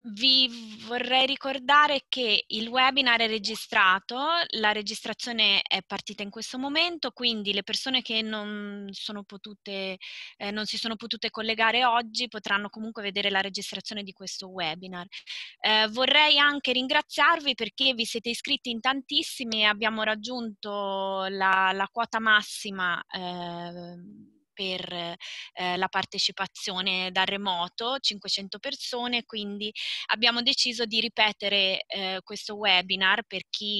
Vi vorrei ricordare che il webinar è registrato, la registrazione è partita in questo momento, quindi le persone che non si sono potute collegare oggi potranno comunque vedere la registrazione di questo webinar. Vorrei anche ringraziarvi perché vi siete iscritti in tantissimi e abbiamo raggiunto la quota massima per la partecipazione da remoto, 500 persone, quindi abbiamo deciso di ripetere questo webinar per chi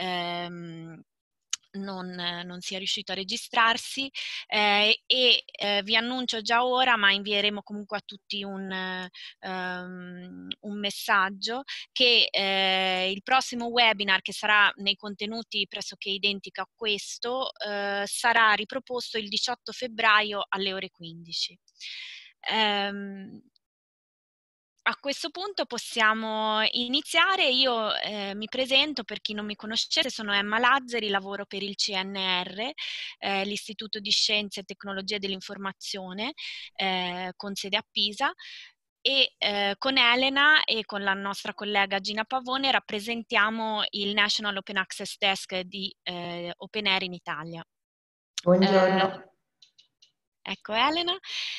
non sia riuscito a registrarsi vi annuncio già ora, ma invieremo comunque a tutti un messaggio che il prossimo webinar, che sarà nei contenuti pressoché identico a questo, sarà riproposto il 18 febbraio alle ore 15. A questo punto possiamo iniziare. Io mi presento per chi non mi conoscesse, sono Emma Lazzari, lavoro per il CNR, l'Istituto di Scienze e Tecnologie dell'Informazione, con sede a Pisa, e con Elena e con la nostra collega Gina Pavone rappresentiamo il National Open Access Desk di OpenAIRE in Italia. Buongiorno. Ecco Elena.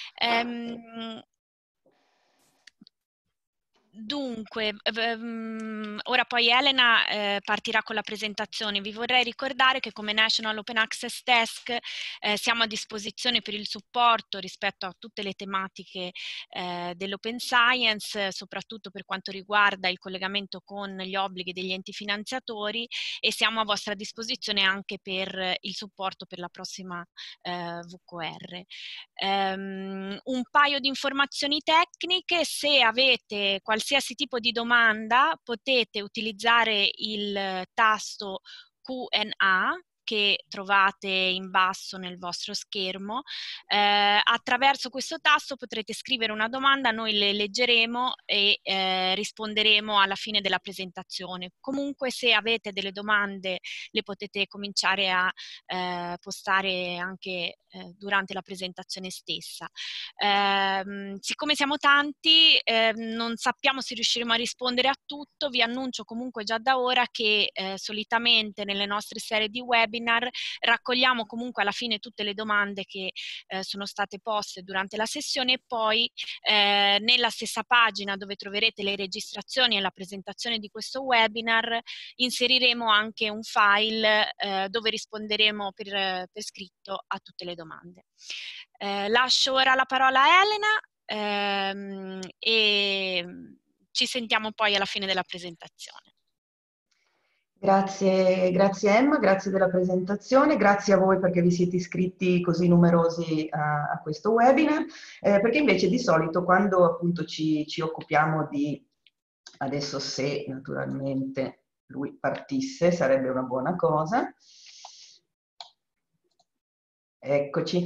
Dunque, ora poi Elena partirà con la presentazione. Vi vorrei ricordare che come National Open Access Desk siamo a disposizione per il supporto rispetto a tutte le tematiche dell'Open Science, soprattutto per quanto riguarda il collegamento con gli obblighi degli enti finanziatori, e siamo a vostra disposizione anche per il supporto per la prossima VQR. Un paio di informazioni tecniche: se avete qualsiasi tipo di domanda potete utilizzare il tasto Q&A che trovate in basso nel vostro schermo. Attraverso questo tasto potrete scrivere una domanda, noi le leggeremo e risponderemo alla fine della presentazione. Comunque, se avete delle domande le potete cominciare a postare anche durante la presentazione stessa. Siccome siamo tanti, non sappiamo se riusciremo a rispondere a tutto. Vi annuncio comunque già da ora che solitamente nelle nostre serie di webinar raccogliamo comunque alla fine tutte le domande che sono state poste durante la sessione, e poi nella stessa pagina dove troverete le registrazioni e la presentazione di questo webinar inseriremo anche un file dove risponderemo per scritto a tutte le domande. Lascio ora la parola a Elena e ci sentiamo poi alla fine della presentazione. Grazie Emma, grazie della presentazione, grazie a voi perché vi siete iscritti così numerosi a questo webinar, perché invece di solito quando appunto ci occupiamo di, adesso se naturalmente lui partisse sarebbe una buona cosa. Eccoci.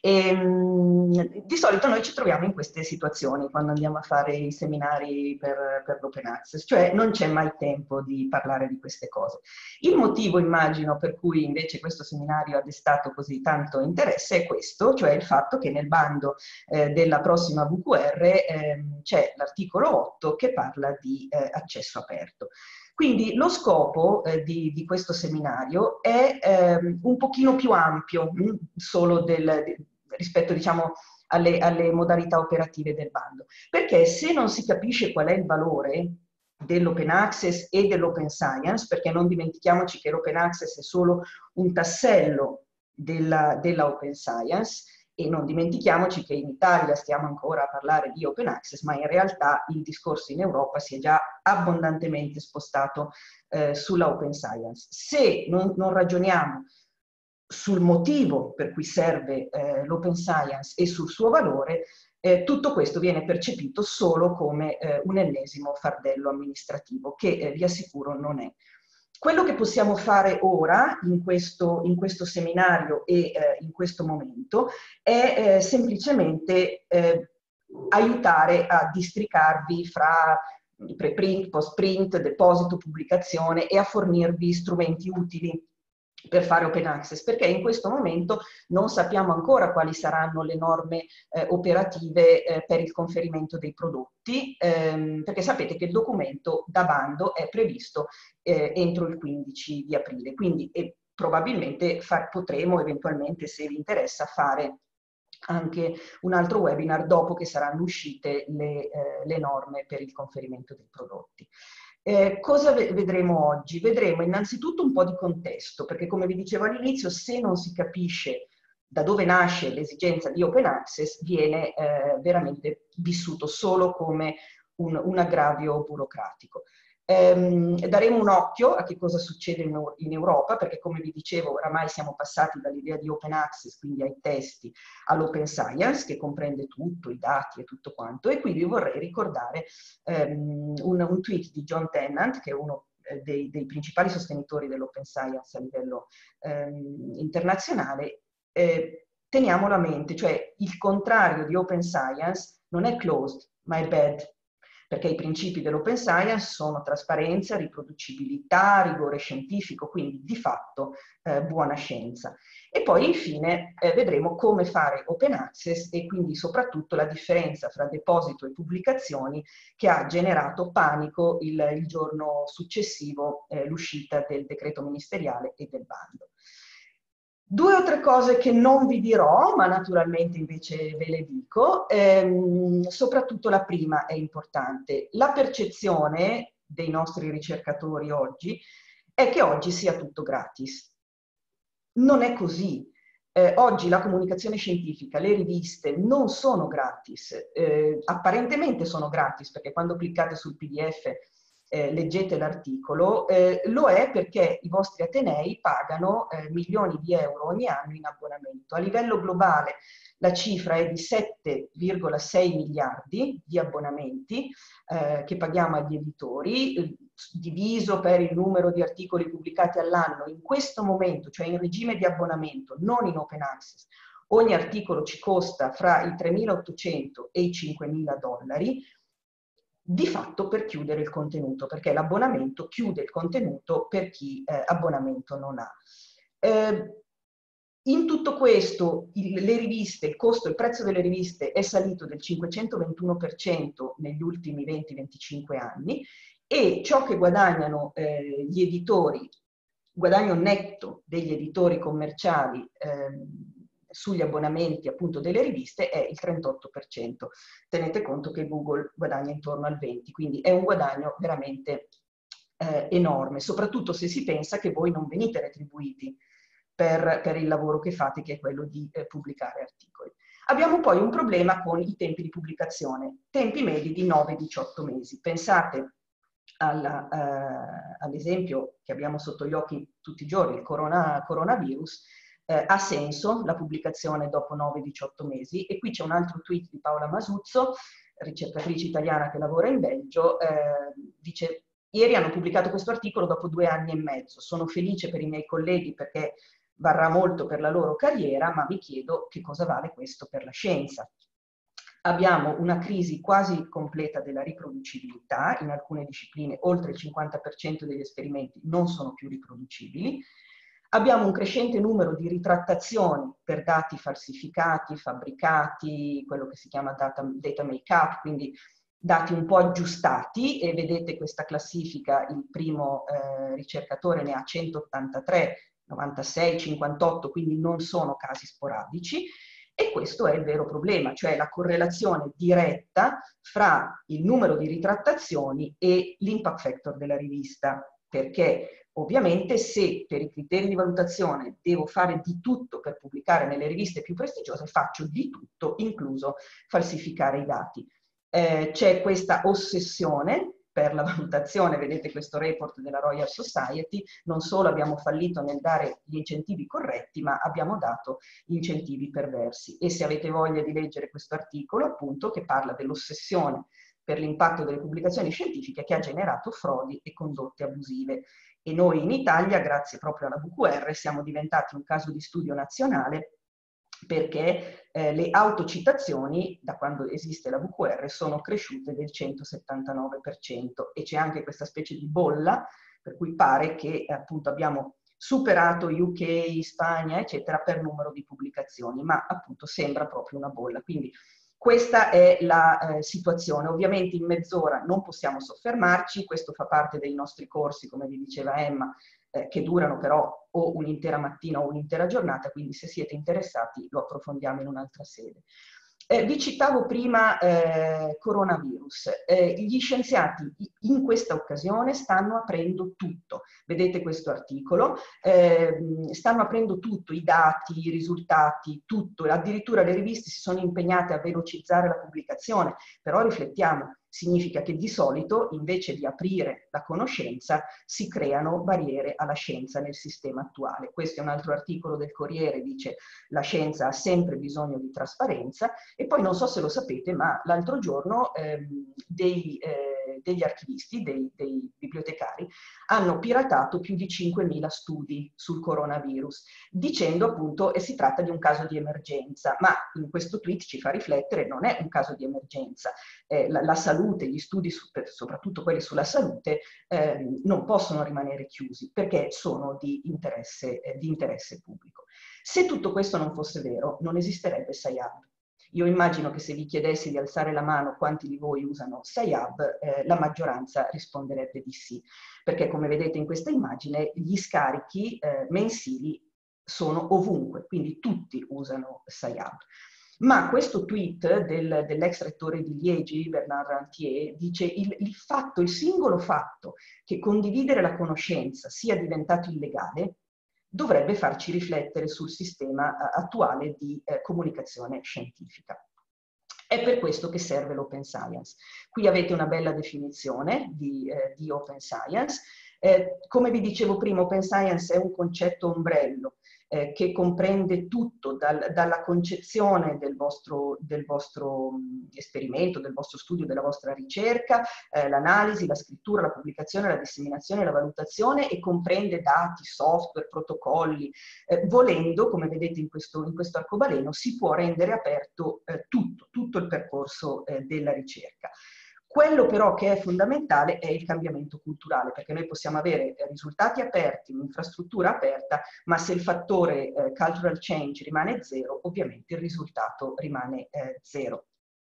Di solito noi ci troviamo in queste situazioni quando andiamo a fare i seminari per l'Open Access, cioè non c'è mai tempo di parlare di queste cose. Il motivo, immagino, per cui invece questo seminario ha destato così tanto interesse è questo, cioè il fatto che nel bando della prossima VQR c'è l'articolo 8 che parla di accesso aperto. Quindi lo scopo di questo seminario è un pochino più ampio solo rispetto, diciamo, alle modalità operative del bando. Perché se non si capisce qual è il valore dell'open access e dell'open science, perché non dimentichiamoci che l'open access è solo un tassello della open science, e non dimentichiamoci che in Italia stiamo ancora a parlare di open access, ma in realtà il discorso in Europa si è già abbondantemente spostato sulla open science. Se non ragioniamo sul motivo per cui serve l'open science e sul suo valore, tutto questo viene percepito solo come un ennesimo fardello amministrativo, che vi assicuro non è. Quello che possiamo fare ora, in questo seminario e in questo momento, è semplicemente aiutare a districarvi fra preprint, postprint, deposito, pubblicazione, e a fornirvi strumenti utili per fare open access, perché in questo momento non sappiamo ancora quali saranno le norme operative per il conferimento dei prodotti, perché sapete che il documento da bando è previsto entro il 15 di aprile, quindi probabilmente potremo eventualmente, se vi interessa, fare anche un altro webinar dopo che saranno uscite le norme per il conferimento dei prodotti. Cosa vedremo oggi? Vedremo innanzitutto un po' di contesto, perché come vi dicevo all'inizio, se non si capisce da dove nasce l'esigenza di open access, viene veramente vissuto solo come un aggravio burocratico. Daremo un occhio a che cosa succede in Europa, perché come vi dicevo oramai siamo passati dall'idea di open access, quindi ai testi, all'open science, che comprende tutto, i dati e tutto quanto. E qui vi vorrei ricordare un tweet di John Tennant, che è uno dei principali sostenitori dell'open science a livello internazionale. Teniamolo a mente, cioè il contrario di open science non è closed, ma è bad, perché i principi dell'open science sono trasparenza, riproducibilità, rigore scientifico, quindi di fatto buona scienza. E poi infine vedremo come fare open access e quindi soprattutto la differenza fra deposito e pubblicazioni che ha generato panico il giorno successivo l'uscita del decreto ministeriale e del bando. 2 o 3 cose che non vi dirò, ma naturalmente invece ve le dico. Soprattutto la prima è importante. La percezione dei nostri ricercatori oggi è che oggi sia tutto gratis. Non è così. Oggi la comunicazione scientifica, le riviste non sono gratis. Apparentemente sono gratis perché quando cliccate sul PDF leggete l'articolo, lo è perché i vostri atenei pagano milioni di euro ogni anno in abbonamento. A livello globale la cifra è di 7,6 miliardi di abbonamenti che paghiamo agli editori, diviso per il numero di articoli pubblicati all'anno. In questo momento, cioè in regime di abbonamento, non in open access, ogni articolo ci costa fra i 3.800 e i 5.000 dollari, di fatto per chiudere il contenuto, perché l'abbonamento chiude il contenuto per chi abbonamento non ha. In tutto questo le riviste, il prezzo delle riviste è salito del 521% negli ultimi 20-25 anni e ciò che guadagnano gli editori, guadagno netto degli editori commerciali sugli abbonamenti appunto delle riviste è il 38%. Tenete conto che Google guadagna intorno al 20%, quindi è un guadagno veramente enorme, soprattutto se si pensa che voi non venite retribuiti per il lavoro che fate, che è quello di pubblicare articoli. Abbiamo poi un problema con i tempi di pubblicazione, tempi medi di 9-18 mesi. Pensate all'esempio che abbiamo sotto gli occhi tutti i giorni, il coronavirus. Ha senso la pubblicazione dopo 9-18 mesi? E qui c'è un altro tweet di Paola Masuzzo, ricercatrice italiana che lavora in Belgio, dice: ieri hanno pubblicato questo articolo dopo 2 anni e mezzo, sono felice per i miei colleghi perché varrà molto per la loro carriera, ma mi chiedo che cosa vale questo per la scienza. Abbiamo una crisi quasi completa della riproducibilità, in alcune discipline oltre il 50% degli esperimenti non sono più riproducibili. Abbiamo un crescente numero di ritrattazioni per dati falsificati, fabbricati, quello che si chiama data make-up, quindi dati un po' aggiustati, e vedete questa classifica, il primo ricercatore ne ha 183, 96, 58, quindi non sono casi sporadici. E questo è il vero problema, cioè la correlazione diretta fra il numero di ritrattazioni e l'impact factor della rivista, perché ovviamente se per i criteri di valutazione devo fare di tutto per pubblicare nelle riviste più prestigiose, faccio di tutto, incluso falsificare i dati. C'è questa ossessione per la valutazione, vedete questo report della Royal Society, non solo abbiamo fallito nel dare gli incentivi corretti, ma abbiamo dato incentivi perversi. E se avete voglia di leggere questo articolo, appunto, che parla dell'ossessione per l'impatto delle pubblicazioni scientifiche che ha generato frodi e condotte abusive. E noi in Italia, grazie proprio alla VQR, siamo diventati un caso di studio nazionale perché le autocitazioni, da quando esiste la VQR, sono cresciute del 179% e c'è anche questa specie di bolla per cui pare che appunto abbiamo superato UK, Spagna, eccetera, per numero di pubblicazioni, ma appunto sembra proprio una bolla. Quindi questa è la situazione. Ovviamente in mezz'ora non possiamo soffermarci, questo fa parte dei nostri corsi, come vi diceva Emma, che durano però o un'intera mattina o un'intera giornata, quindi se siete interessati lo approfondiamo in un'altra sede. Vi citavo prima coronavirus. Gli scienziati in questa occasione stanno aprendo tutto. Vedete questo articolo? Stanno aprendo tutto, i dati, i risultati, tutto. Addirittura le riviste si sono impegnate a velocizzare la pubblicazione, però riflettiamo. Significa che di solito, invece di aprire la conoscenza, si creano barriere alla scienza nel sistema attuale. Questo è un altro articolo del Corriere, dice la scienza ha sempre bisogno di trasparenza, e poi non so se lo sapete, ma l'altro giorno degli archivisti, dei bibliotecari, hanno piratato più di 5.000 studi sul coronavirus, dicendo appunto che si tratta di un caso di emergenza, ma in questo tweet ci fa riflettere, non è un caso di emergenza. La salute, gli studi, soprattutto quelli sulla salute, non possono rimanere chiusi perché sono di interesse pubblico. Se tutto questo non fosse vero, non esisterebbe SciHub. Io immagino che se vi chiedessi di alzare la mano quanti di voi usano SciHub, la maggioranza risponderebbe di sì, perché come vedete in questa immagine gli scarichi mensili sono ovunque, quindi tutti usano SciHub. Ma questo tweet dell'ex rettore di Liegi, Bernard Rentier, dice il singolo fatto che condividere la conoscenza sia diventato illegale dovrebbe farci riflettere sul sistema attuale di comunicazione scientifica. È per questo che serve l'open science. Qui avete una bella definizione di open science. Come vi dicevo prima, open science è un concetto ombrello che comprende tutto, dalla concezione del vostro esperimento, del vostro studio, della vostra ricerca, l'analisi, la scrittura, la pubblicazione, la disseminazione, la valutazione, e comprende dati, software, protocolli. Volendo, come vedete in questo arcobaleno, si può rendere aperto tutto il percorso della ricerca. Quello però che è fondamentale è il cambiamento culturale, perché noi possiamo avere risultati aperti, un'infrastruttura aperta, ma se il fattore cultural change rimane zero, ovviamente il risultato rimane zero.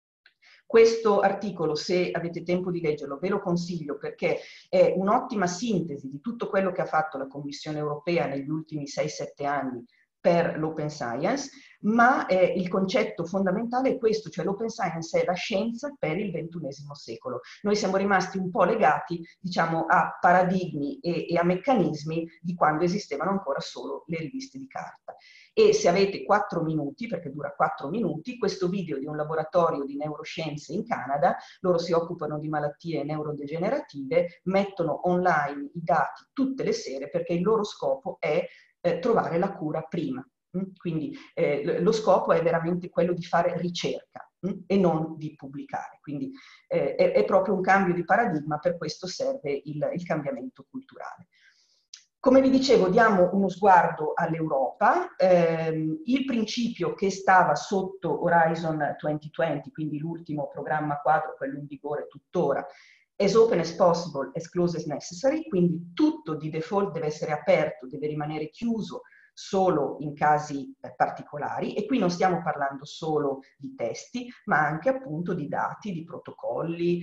Questo articolo, se avete tempo di leggerlo, ve lo consiglio perché è un'ottima sintesi di tutto quello che ha fatto la Commissione europea negli ultimi 6-7 anni per l'open science, ma il concetto fondamentale è questo, cioè l'open science è la scienza per il XXI secolo. Noi siamo rimasti un po' legati, diciamo, a paradigmi e a meccanismi di quando esistevano ancora solo le riviste di carta. E se avete 4 minuti, perché dura 4 minuti, questo video di un laboratorio di neuroscienze in Canada, loro si occupano di malattie neurodegenerative, mettono online i dati tutte le sere perché il loro scopo è trovare la cura prima. Quindi lo scopo è veramente quello di fare ricerca e non di pubblicare. Quindi è proprio un cambio di paradigma, per questo serve il cambiamento culturale. Come vi dicevo, diamo uno sguardo all'Europa. Il principio che stava sotto Horizon 2020, quindi l'ultimo programma quadro, quello in vigore tuttora, as open as possible, as close as necessary, quindi tutto di default deve essere aperto, deve rimanere chiuso solo in casi particolari, e qui non stiamo parlando solo di testi, ma anche appunto di dati, di protocolli,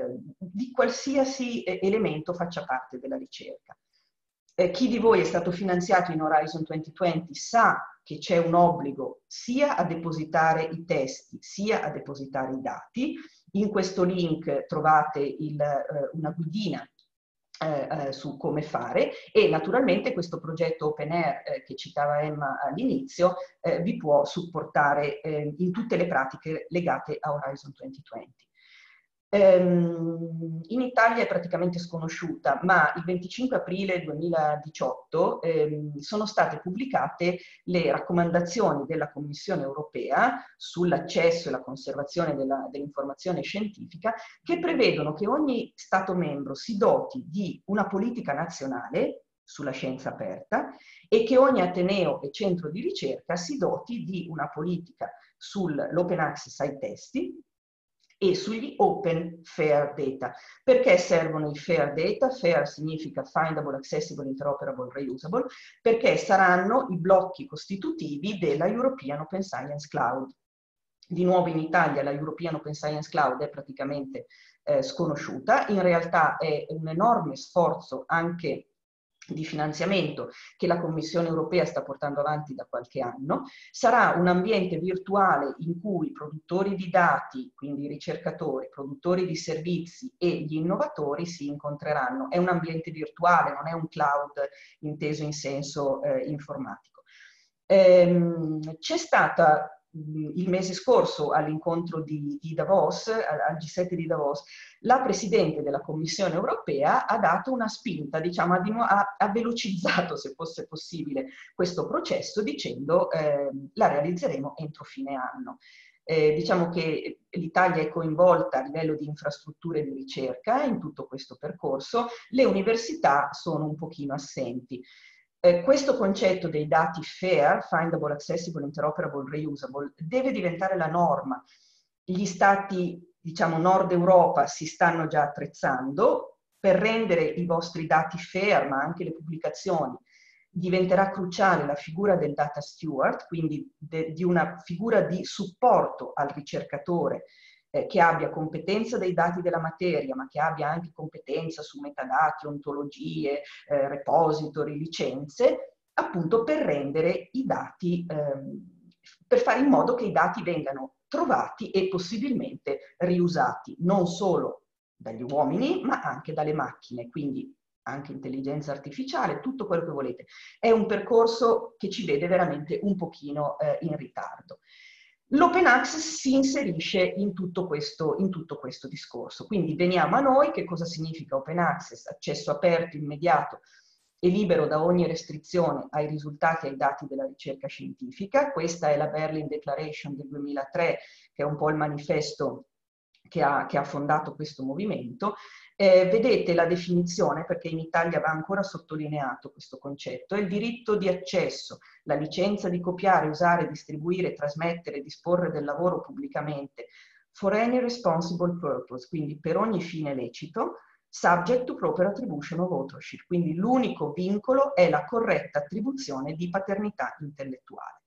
di qualsiasi elemento faccia parte della ricerca. Chi di voi è stato finanziato in Horizon 2020 sa che c'è un obbligo sia a depositare i testi, sia a depositare i dati. In questo link trovate una guidina su come fare, e naturalmente questo progetto Open Air che citava Emma all'inizio vi può supportare in tutte le pratiche legate a Horizon 2020. In Italia è praticamente sconosciuta, ma il 25 aprile 2018 sono state pubblicate le raccomandazioni della Commissione europea sull'accesso e la conservazione dell'informazione scientifica, che prevedono che ogni Stato membro si doti di una politica nazionale sulla scienza aperta e che ogni ateneo e centro di ricerca si doti di una politica sull'open access ai testi e sugli open fair data. Perché servono i fair data? Fair significa findable, accessible, interoperable, reusable, perché saranno i blocchi costitutivi della European Open Science Cloud. Di nuovo in Italia la European Open Science Cloud è praticamente sconosciuta, in realtà è un enorme sforzo anche di finanziamento che la Commissione europea sta portando avanti da qualche anno. Sarà un ambiente virtuale in cui produttori di dati, quindi ricercatori, produttori di servizi e gli innovatori si incontreranno. È un ambiente virtuale, non è un cloud inteso in senso informatico. C'è stata il mese scorso all'incontro di Davos, al G7 di Davos, la Presidente della Commissione europea ha dato una spinta, diciamo, ha velocizzato, se fosse possibile, questo processo dicendo la realizzeremo entro fine anno. Diciamo che l'Italia è coinvolta a livello di infrastrutture di ricerca in tutto questo percorso, le università sono un pochino assenti. Questo concetto dei dati fair, findable, accessible, interoperable, reusable, deve diventare la norma. Gli stati, diciamo, Nord Europa si stanno già attrezzando per rendere i vostri dati fair, ma anche le pubblicazioni. Diventerà cruciale la figura del data steward, quindi di una figura di supporto al ricercatore che abbia competenza dei dati della materia, ma che abbia anche competenza su metadati, ontologie, repository, licenze, appunto per rendere i dati, per fare in modo che i dati vengano trovati e possibilmente riusati, non solo dagli uomini, ma anche dalle macchine, quindi anche intelligenza artificiale, tutto quello che volete. È un percorso che ci vede veramente un pochino in ritardo. L'open access si inserisce in tutto questo discorso. Quindi veniamo a noi, che cosa significa open access? Accesso aperto, immediato e libero da ogni restrizione ai risultati e ai dati della ricerca scientifica. Questa è la Berlin Declaration del 2003, che è un po' il manifesto che ha fondato questo movimento. Vedete la definizione, perché in Italia va ancora sottolineato questo concetto, è il diritto di accesso, la licenza di copiare, usare, distribuire, trasmettere, disporre del lavoro pubblicamente, for any responsible purpose, quindi per ogni fine lecito, subject to proper attribution of authorship, quindi l'unico vincolo è la corretta attribuzione di paternità intellettuale.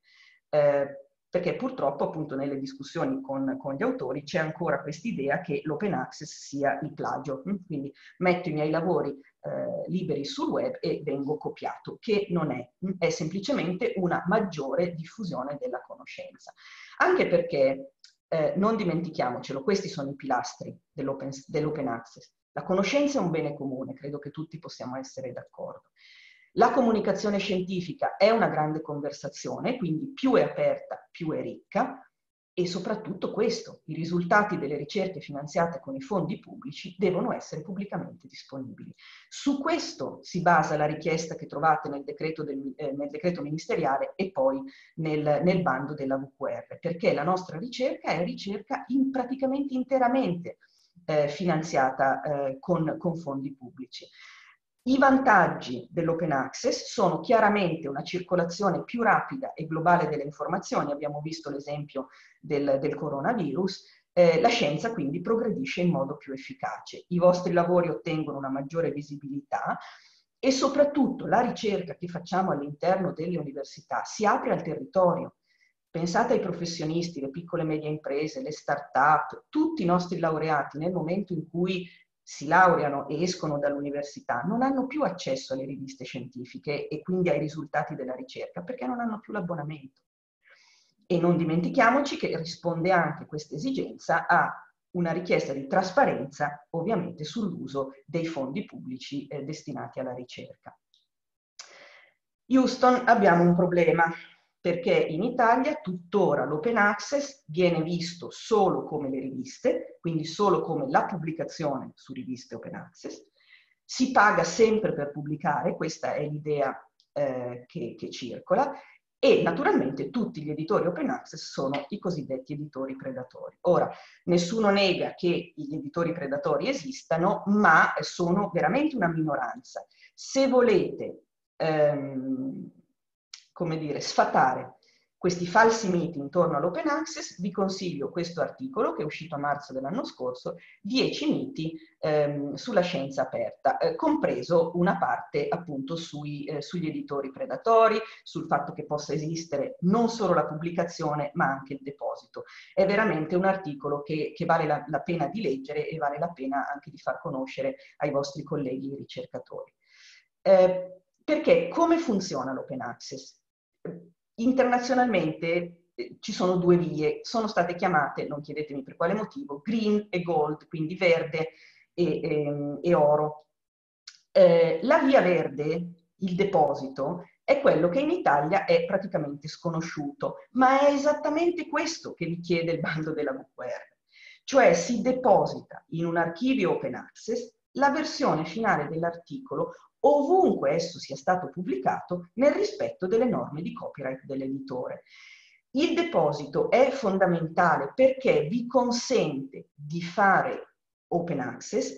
Perché purtroppo appunto nelle discussioni con gli autori c'è ancora quest'idea che l'open access sia il plagio, quindi metto i miei lavori liberi sul web e vengo copiato, che non è semplicemente una maggiore diffusione della conoscenza. Anche perché, non dimentichiamocelo, questi sono i pilastri dell'open access. La conoscenza è un bene comune, credo che tutti possiamo essere d'accordo. La comunicazione scientifica è una grande conversazione, quindi più è aperta, più è ricca, e soprattutto questo, i risultati delle ricerche finanziate con i fondi pubblici devono essere pubblicamente disponibili. Su questo si basa la richiesta che trovate nel decreto ministeriale e poi nel bando della VQR, perché la nostra ricerca è ricerca praticamente interamente finanziata con fondi pubblici. I vantaggi dell'open access sono chiaramente una circolazione più rapida e globale delle informazioni, abbiamo visto l'esempio del coronavirus, la scienza quindi progredisce in modo più efficace, i vostri lavori ottengono una maggiore visibilità e soprattutto la ricerca che facciamo all'interno delle università si apre al territorio. Pensate ai professionisti, le piccole e medie imprese, le start-up, tutti i nostri laureati nel momento in cui si laureano e escono dall'università non hanno più accesso alle riviste scientifiche e quindi ai risultati della ricerca perché non hanno più l'abbonamento. E non dimentichiamoci che risponde anche questa esigenza a una richiesta di trasparenza ovviamente sull'uso dei fondi pubblici destinati alla ricerca. Houston, abbiamo un problema, perché in Italia tuttora l'open access viene visto solo come le riviste, quindi solo come la pubblicazione su riviste open access, si paga sempre per pubblicare, questa è l'idea che circola, e naturalmente tutti gli editori open access sono i cosiddetti editori predatori. Ora, nessuno nega che gli editori predatori esistano, ma sono veramente una minoranza. Se volete come dire, sfatare questi falsi miti intorno all'open access, vi consiglio questo articolo che è uscito a marzo dell'anno scorso, 10 miti sulla scienza aperta, compreso una parte appunto sugli editori predatori, sul fatto che possa esistere non solo la pubblicazione ma anche il deposito. È veramente un articolo che vale la pena di leggere e vale la pena anche di far conoscere ai vostri colleghi ricercatori. Perché come funziona l'open access? Internazionalmente ci sono due vie, sono state chiamate, non chiedetemi per quale motivo, green e gold, quindi verde e oro. La via verde, il deposito, è quello che in Italia è praticamente sconosciuto, ma è esattamente questo che vi chiede il bando della VQR. Cioè si deposita in un archivio open access la versione finale dell'articolo ovunque esso sia stato pubblicato nel rispetto delle norme di copyright dell'editore. Il deposito è fondamentale perché vi consente di fare open access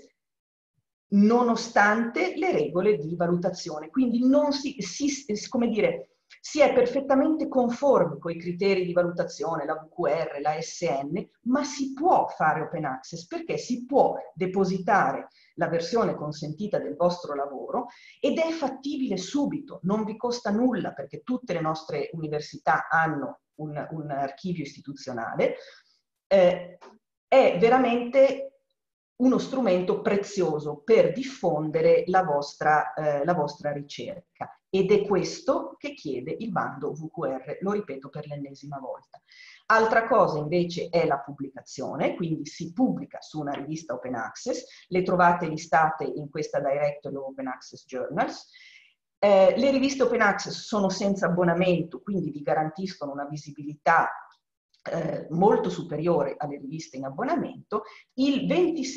nonostante le regole di valutazione, quindi non come dire, si è perfettamente conformi con i criteri di valutazione, la VQR, la SN, ma si può fare open access perché si può depositare la versione consentita del vostro lavoro ed è fattibile subito, non vi costa nulla perché tutte le nostre università hanno un archivio istituzionale, è veramente uno strumento prezioso per diffondere la vostra ricerca. Ed è questo che chiede il bando VQR, lo ripeto per l'ennesima volta. Altra cosa invece è la pubblicazione, quindi si pubblica su una rivista open access, le trovate listate in questa Directory Open Access Journals. Le riviste open access sono senza abbonamento, quindi vi garantiscono una visibilità molto superiore alle riviste in abbonamento. Il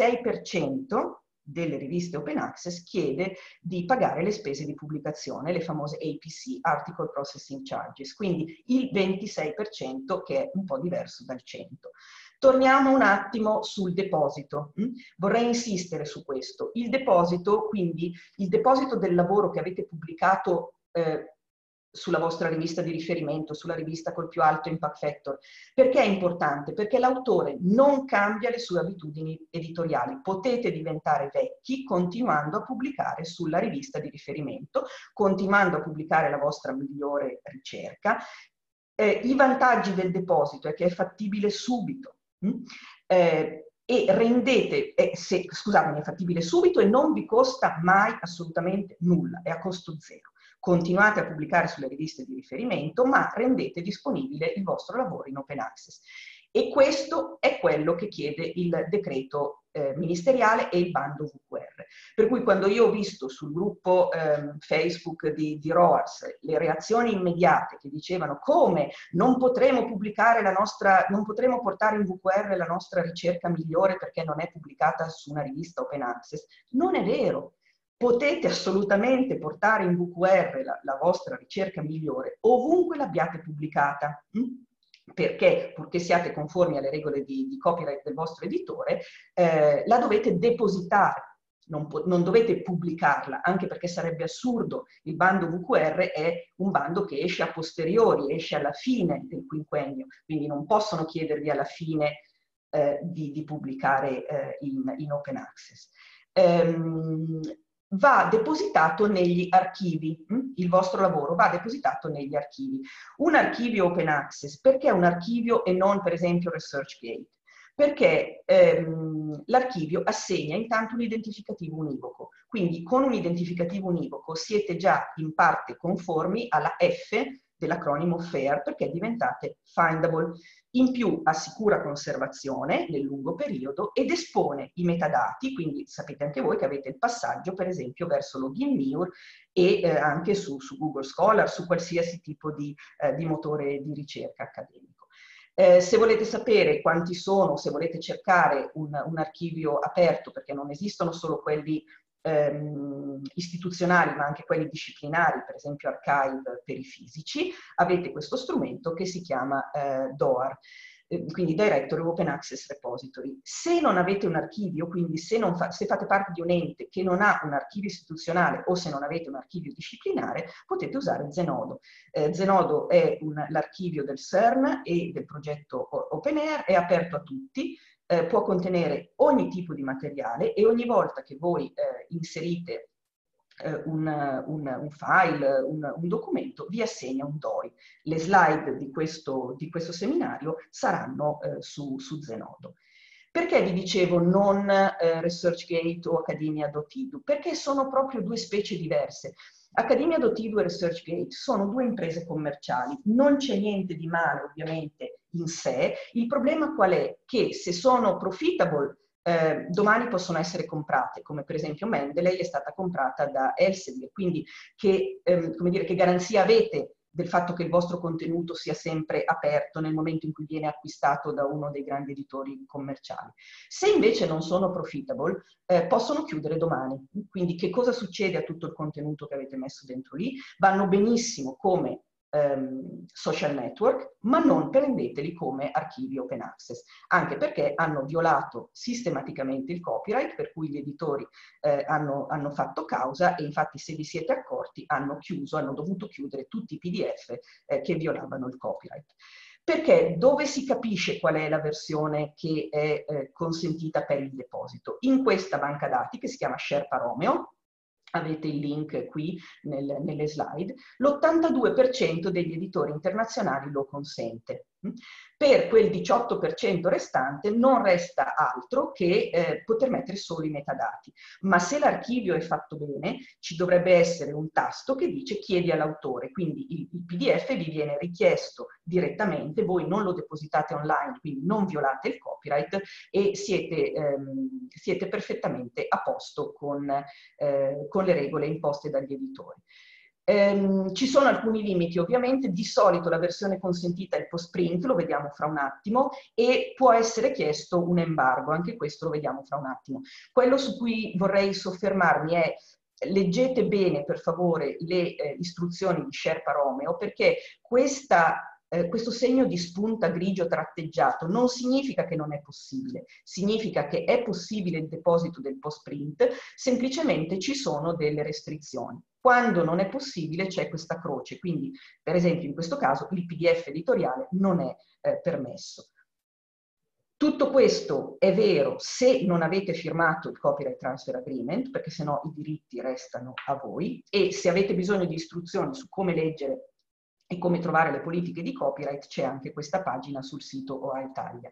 26% delle riviste open access chiede di pagare le spese di pubblicazione, le famose APC, Article Processing Charges, quindi il 26% che è un po' diverso dal 100%. Torniamo un attimo sul deposito. Vorrei insistere su questo. Il deposito, quindi il deposito del lavoro che avete pubblicato sulla vostra rivista di riferimento, sulla rivista col più alto impact factor. Perché è importante? Perché l'autore non cambia le sue abitudini editoriali. Potete diventare vecchi continuando a pubblicare sulla rivista di riferimento, continuando a pubblicare la vostra migliore ricerca. I vantaggi del deposito è che è fattibile subito. E rendete, scusatemi, è fattibile subito e non vi costa mai assolutamente nulla, è a costo zero. Continuate a pubblicare sulle riviste di riferimento, ma rendete disponibile il vostro lavoro in open access. E questo è quello che chiede il decreto ministeriale e il bando VQR. Per cui quando io ho visto sul gruppo Facebook di ROARS le reazioni immediate che dicevano come non potremo pubblicare non potremo portare in VQR la nostra ricerca migliore perché non è pubblicata su una rivista open access, non è vero. Potete assolutamente portare in VQR la vostra ricerca migliore ovunque l'abbiate pubblicata, perché purché siate conformi alle regole di copyright del vostro editore, la dovete depositare. Non dovete pubblicarla, anche perché sarebbe assurdo. Il bando VQR è un bando che esce a posteriori, esce alla fine del quinquennio, quindi non possono chiedervi alla fine di pubblicare in open access. Va depositato negli archivi, il vostro lavoro va depositato negli archivi. Un archivio open access, perché un archivio e non per esempio ResearchGate? Perché l'archivio assegna intanto un identificativo univoco, quindi con un identificativo univoco siete già in parte conformi alla F dell'acronimo FAIR perché diventate findable. In più assicura conservazione nel lungo periodo ed espone i metadati, quindi sapete anche voi che avete il passaggio per esempio verso Login Mirror e anche su Google Scholar, su qualsiasi tipo di motore di ricerca accademico. Se volete sapere quanti sono, se volete cercare un archivio aperto, perché non esistono solo quelli istituzionali ma anche quelli disciplinari, per esempio Archive per i fisici, avete questo strumento che si chiama DOAR. quindi Directory Open Access Repository. Se non avete un archivio, quindi se fate parte di un ente che non ha un archivio istituzionale o se non avete un archivio disciplinare, potete usare Zenodo. Zenodo è l'archivio del CERN e del progetto OpenAIRE, è aperto a tutti, può contenere ogni tipo di materiale e ogni volta che voi inserite un file, un documento, vi assegna un DOI. Le slide di questo seminario saranno su Zenodo. Perché vi dicevo non ResearchGate o Academia.edu? Perché sono proprio due specie diverse. Academia.edu e ResearchGate sono due imprese commerciali, non c'è niente di male ovviamente in sé, il problema qual è? Che se sono profitable domani possono essere comprate, come per esempio Mendeley è stata comprata da Elsevier, quindi come dire, che garanzia avete del fatto che il vostro contenuto sia sempre aperto nel momento in cui viene acquistato da uno dei grandi editori commerciali? Se invece non sono profitable, possono chiudere domani. Quindi che cosa succede a tutto il contenuto che avete messo dentro lì? Vanno benissimo come social network, ma non prendeteli come archivi open access, anche perché hanno violato sistematicamente il copyright, per cui gli editori hanno fatto causa e infatti se vi siete accorti hanno dovuto chiudere tutti i PDF che violavano il copyright. Perché dove si capisce qual è la versione che è consentita per il deposito? In questa banca dati che si chiama Sherpa Romeo, avete il link qui nelle slide, l'82% degli editori internazionali lo consente. Per quel 18% restante non resta altro che poter mettere solo i metadati. Ma se l'archivio è fatto bene, ci dovrebbe essere un tasto che dice chiedi all'autore, quindi il PDF vi viene richiesto direttamente, voi non lo depositate online, quindi non violate il copyright e siete perfettamente a posto con le regole imposte dagli editori. Ci sono alcuni limiti ovviamente, di solito la versione consentita è il post-print, lo vediamo fra un attimo, e può essere chiesto un embargo, anche questo lo vediamo fra un attimo. Quello su cui vorrei soffermarmi è leggete bene per favore le istruzioni di Sherpa Romeo, perché questo segno di spunta grigio tratteggiato non significa che non è possibile, significa che è possibile il deposito del post-print, semplicemente ci sono delle restrizioni. Quando non è possibile c'è questa croce, quindi per esempio in questo caso il PDF editoriale non è permesso. Tutto questo è vero se non avete firmato il Copyright Transfer Agreement, perché sennò i diritti restano a voi, e se avete bisogno di istruzioni su come leggere e come trovare le politiche di copyright, c'è anche questa pagina sul sito OA Italia.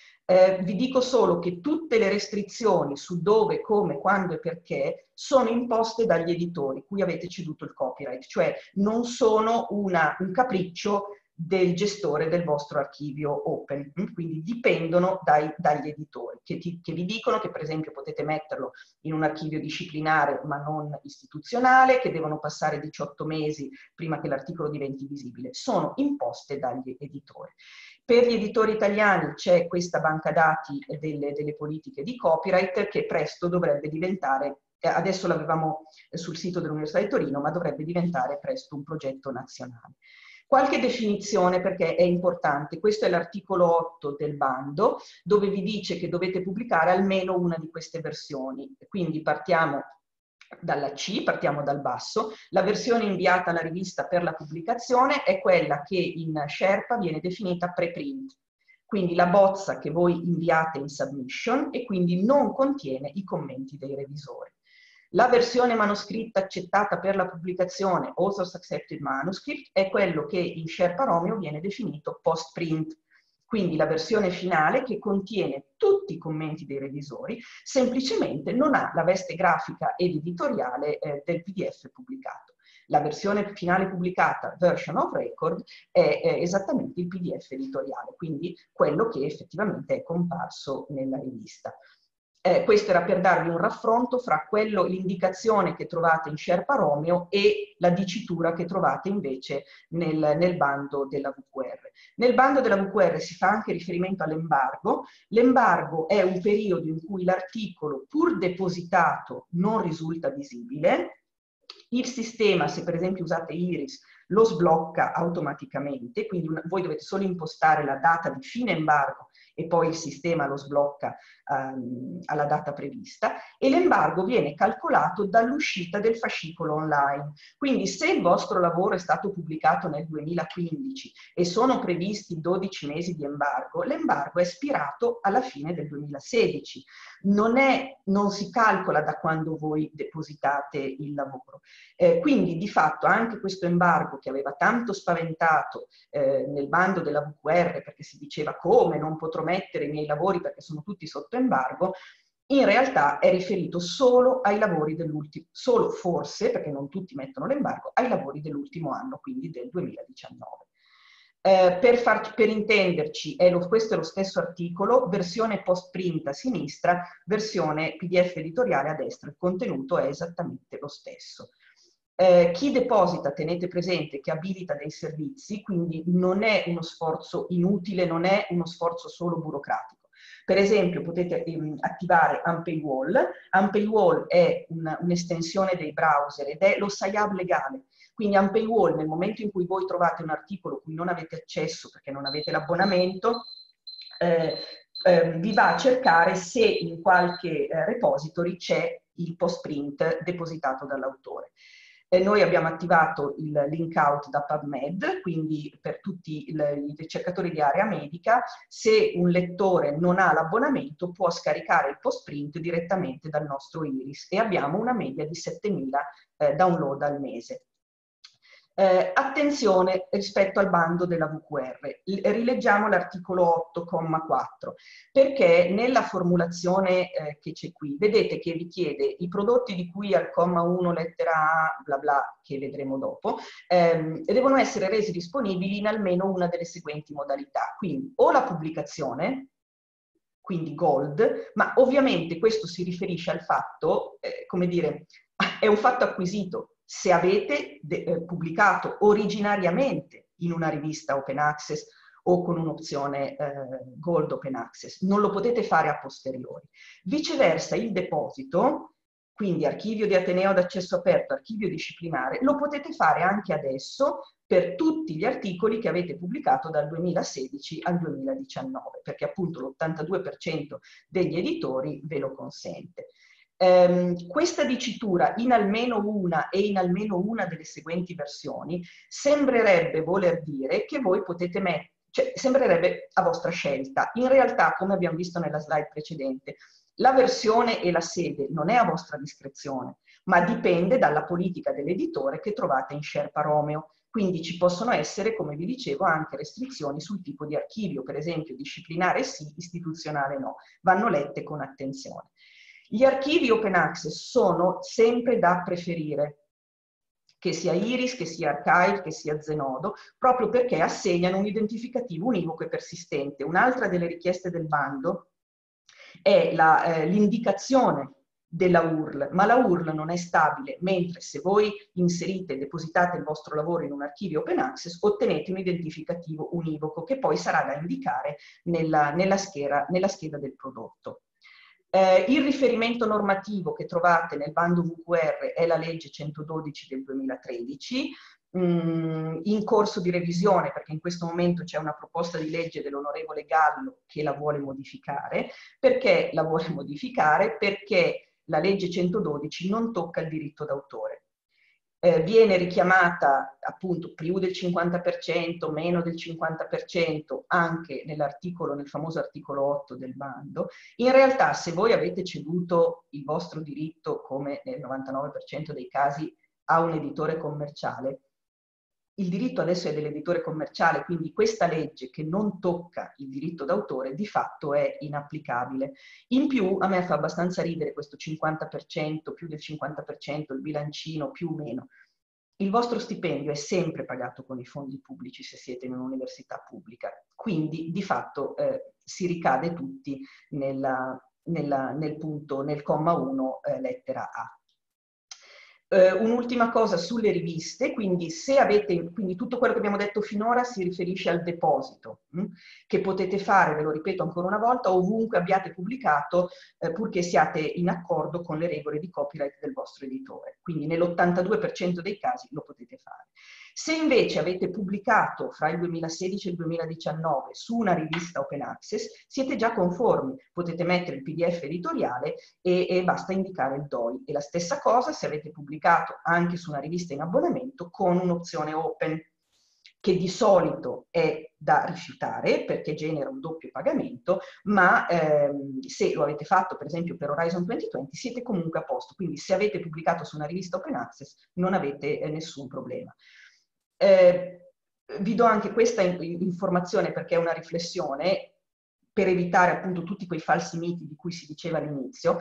Vi dico solo che tutte le restrizioni su dove, come, quando e perché sono imposte dagli editori cui avete ceduto il copyright, cioè non sono un capriccio del gestore del vostro archivio open, quindi dipendono dagli editori che vi dicono che per esempio potete metterlo in un archivio disciplinare ma non istituzionale, che devono passare 18 mesi prima che l'articolo diventi visibile, sono imposte dagli editori. Per gli editori italiani c'è questa banca dati delle politiche di copyright che presto dovrebbe diventare, adesso l'avevamo sul sito dell'Università di Torino, ma dovrebbe diventare presto un progetto nazionale. Qualche definizione perché è importante, questo è l'articolo 8 del bando dove vi dice che dovete pubblicare almeno una di queste versioni, quindi partiamo dalla C, partiamo dal basso, la versione inviata alla rivista per la pubblicazione è quella che in Sherpa viene definita preprint, quindi la bozza che voi inviate in submission e quindi non contiene i commenti dei revisori. La versione manoscritta accettata per la pubblicazione, Authors Accepted Manuscript, è quello che in Sherpa Romeo viene definito post-print, quindi la versione finale che contiene tutti i commenti dei revisori, semplicemente non ha la veste grafica ed editoriale del PDF pubblicato. La versione finale pubblicata, version of record, è esattamente il PDF editoriale, quindi quello che effettivamente è comparso nella rivista. Questo era per darvi un raffronto fra l'indicazione che trovate in Sherpa Romeo e la dicitura che trovate invece nel bando della VQR. Nel bando della VQR si fa anche riferimento all'embargo. L'embargo è un periodo in cui l'articolo, pur depositato, non risulta visibile Il sistema, se per esempio usate Iris, lo sblocca automaticamente, quindi voi dovete solo impostare la data di fine embargo e poi il sistema lo sblocca alla data prevista, e l'embargo viene calcolato dall'uscita del fascicolo online. Quindi se il vostro lavoro è stato pubblicato nel 2015 e sono previsti 12 mesi di embargo, l'embargo è espirato alla fine del 2016. Non si calcola da quando voi depositate il lavoro. Quindi di fatto anche questo embargo che aveva tanto spaventato nel bando della VQR, perché si diceva come non potrò mettere i miei lavori perché sono tutti sotto embargo, in realtà è riferito solo ai lavori dell'ultimo, solo forse, perché non tutti mettono l'embargo, ai lavori dell'ultimo anno, quindi del 2019. Per intenderci, questo è lo stesso articolo, versione post-print a sinistra, versione PDF editoriale a destra, il contenuto è esattamente lo stesso. Chi deposita, tenete presente che abilita dei servizi, quindi non è uno sforzo inutile, non è uno sforzo solo burocratico. Per esempio potete attivare Unpaywall. Unpaywall è un'estensione dei browser ed è lo SciHub legale. Quindi Unpaywall, nel momento in cui voi trovate un articolo a cui non avete accesso perché non avete l'abbonamento, vi va a cercare se in qualche repository c'è il post-print depositato dall'autore. Noi abbiamo attivato il link out da PubMed, quindi per tutti i ricercatori di area medica, se un lettore non ha l'abbonamento può scaricare il post-print direttamente dal nostro Iris e abbiamo una media di 7.000 download al mese. Attenzione rispetto al bando della VQR, rileggiamo l'articolo 8,4, perché nella formulazione che c'è qui, vedete che vi chiede i prodotti di cui al comma 1 lettera A, bla bla, che vedremo dopo, devono essere resi disponibili in almeno una delle seguenti modalità, quindi o la pubblicazione, quindi gold, ma ovviamente questo si riferisce al fatto, come dire, è un fatto acquisito. Se avete pubblicato originariamente in una rivista open access o con un'opzione Gold Open Access, non lo potete fare a posteriori. Viceversa, il deposito, quindi archivio di Ateneo ad accesso aperto, archivio disciplinare, lo potete fare anche adesso per tutti gli articoli che avete pubblicato dal 2016 al 2019, perché appunto l'82% degli editori ve lo consente. Questa dicitura in almeno una e in almeno una delle seguenti versioni sembrerebbe voler dire che voi potete mettere, cioè sembrerebbe a vostra scelta. In realtà, come abbiamo visto nella slide precedente, la versione e la sede non è a vostra discrezione, ma dipende dalla politica dell'editore che trovate in Sherpa Romeo. Quindi ci possono essere, come vi dicevo, anche restrizioni sul tipo di archivio, per esempio disciplinare sì, istituzionale no. Vanno lette con attenzione. Gli archivi open access sono sempre da preferire, che sia Iris, che sia Archive, che sia Zenodo, proprio perché assegnano un identificativo univoco e persistente. Un'altra delle richieste del bando è l'indicazione della URL, ma la URL non è stabile, mentre se voi inserite e depositate il vostro lavoro in un archivio open access ottenete un identificativo univoco che poi sarà da indicare nella scheda del prodotto. Il riferimento normativo che trovate nel bando VQR è la legge 112 del 2013, in corso di revisione, perché in questo momento c'è una proposta di legge dell'onorevole Gallo che la vuole modificare. Perché la vuole modificare? Perché la legge 112 non tocca il diritto d'autore. Viene richiamata appunto più del 50%, meno del 50% anche nell'articolo, nel famoso articolo 8 del bando. In realtà se voi avete ceduto il vostro diritto, come nel 99% dei casi, a un editore commerciale, il diritto adesso è dell'editore commerciale, quindi questa legge che non tocca il diritto d'autore di fatto è inapplicabile. In più a me fa abbastanza ridere questo 50%, più del 50%, il bilancino, più o meno. Il vostro stipendio è sempre pagato con i fondi pubblici se siete in un'università pubblica, quindi di fatto si ricade tutti nel comma 1 lettera A. Un'ultima cosa sulle riviste, quindi se avete, quindi tutto quello che abbiamo detto finora si riferisce al deposito, che potete fare, ve lo ripeto ancora una volta, ovunque abbiate pubblicato, purché siate in accordo con le regole di copyright del vostro editore. Quindi nell'82% dei casi lo potete fare. Se invece avete pubblicato fra il 2016 e il 2019 su una rivista open access, siete già conformi, potete mettere il PDF editoriale e basta indicare il DOI. E la stessa cosa se avete pubblicato anche su una rivista in abbonamento con un'opzione open, che di solito è da rifiutare perché genera un doppio pagamento, ma se lo avete fatto per esempio per Horizon 2020 siete comunque a posto, quindi se avete pubblicato su una rivista open access non avete nessun problema. Vi do anche questa informazione perché è una riflessione per evitare appunto tutti quei falsi miti di cui si diceva all'inizio.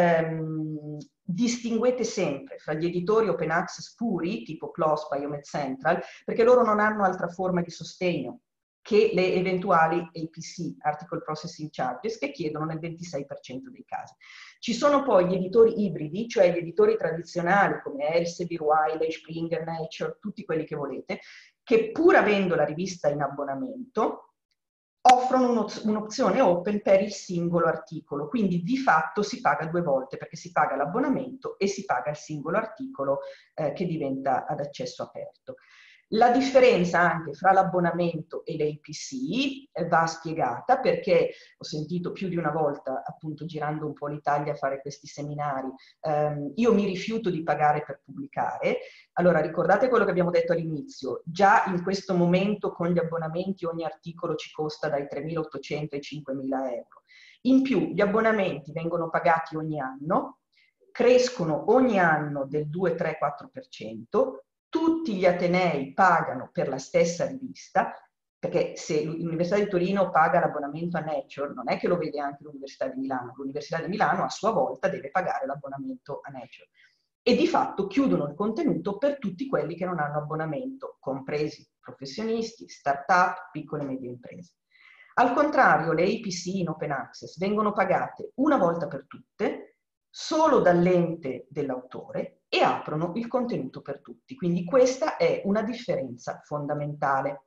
Distinguete sempre fra gli editori open access puri, tipo PLOS, Biomed Central, perché loro non hanno altra forma di sostegno che le eventuali APC, Article Processing Charges, che chiedono nel 26% dei casi. Ci sono poi gli editori ibridi, cioè gli editori tradizionali come Elsevier, Wiley, Springer, Nature, tutti quelli che volete, che pur avendo la rivista in abbonamento, offrono un'opzione open per il singolo articolo, quindi di fatto si paga due volte perché si paga l'abbonamento e si paga il singolo articolo che diventa ad accesso aperto. La differenza anche fra l'abbonamento e l'APC va spiegata perché ho sentito più di una volta, appunto girando un po' l'Italia a fare questi seminari, io mi rifiuto di pagare per pubblicare. Allora ricordate quello che abbiamo detto all'inizio, già in questo momento con gli abbonamenti ogni articolo ci costa dai 3.800 ai 5.000 euro. In più gli abbonamenti vengono pagati ogni anno, crescono ogni anno del 2, 3, 4%, tutti gli atenei pagano per la stessa rivista, perché se l'Università di Torino paga l'abbonamento a Nature, non è che lo vede anche l'Università di Milano. L'Università di Milano a sua volta deve pagare l'abbonamento a Nature. E di fatto chiudono il contenuto per tutti quelli che non hanno abbonamento, compresi professionisti, start-up, piccole e medie imprese. Al contrario, le APC in open access vengono pagate una volta per tutte, solo dall'ente dell'autore e aprono il contenuto per tutti. Quindi questa è una differenza fondamentale.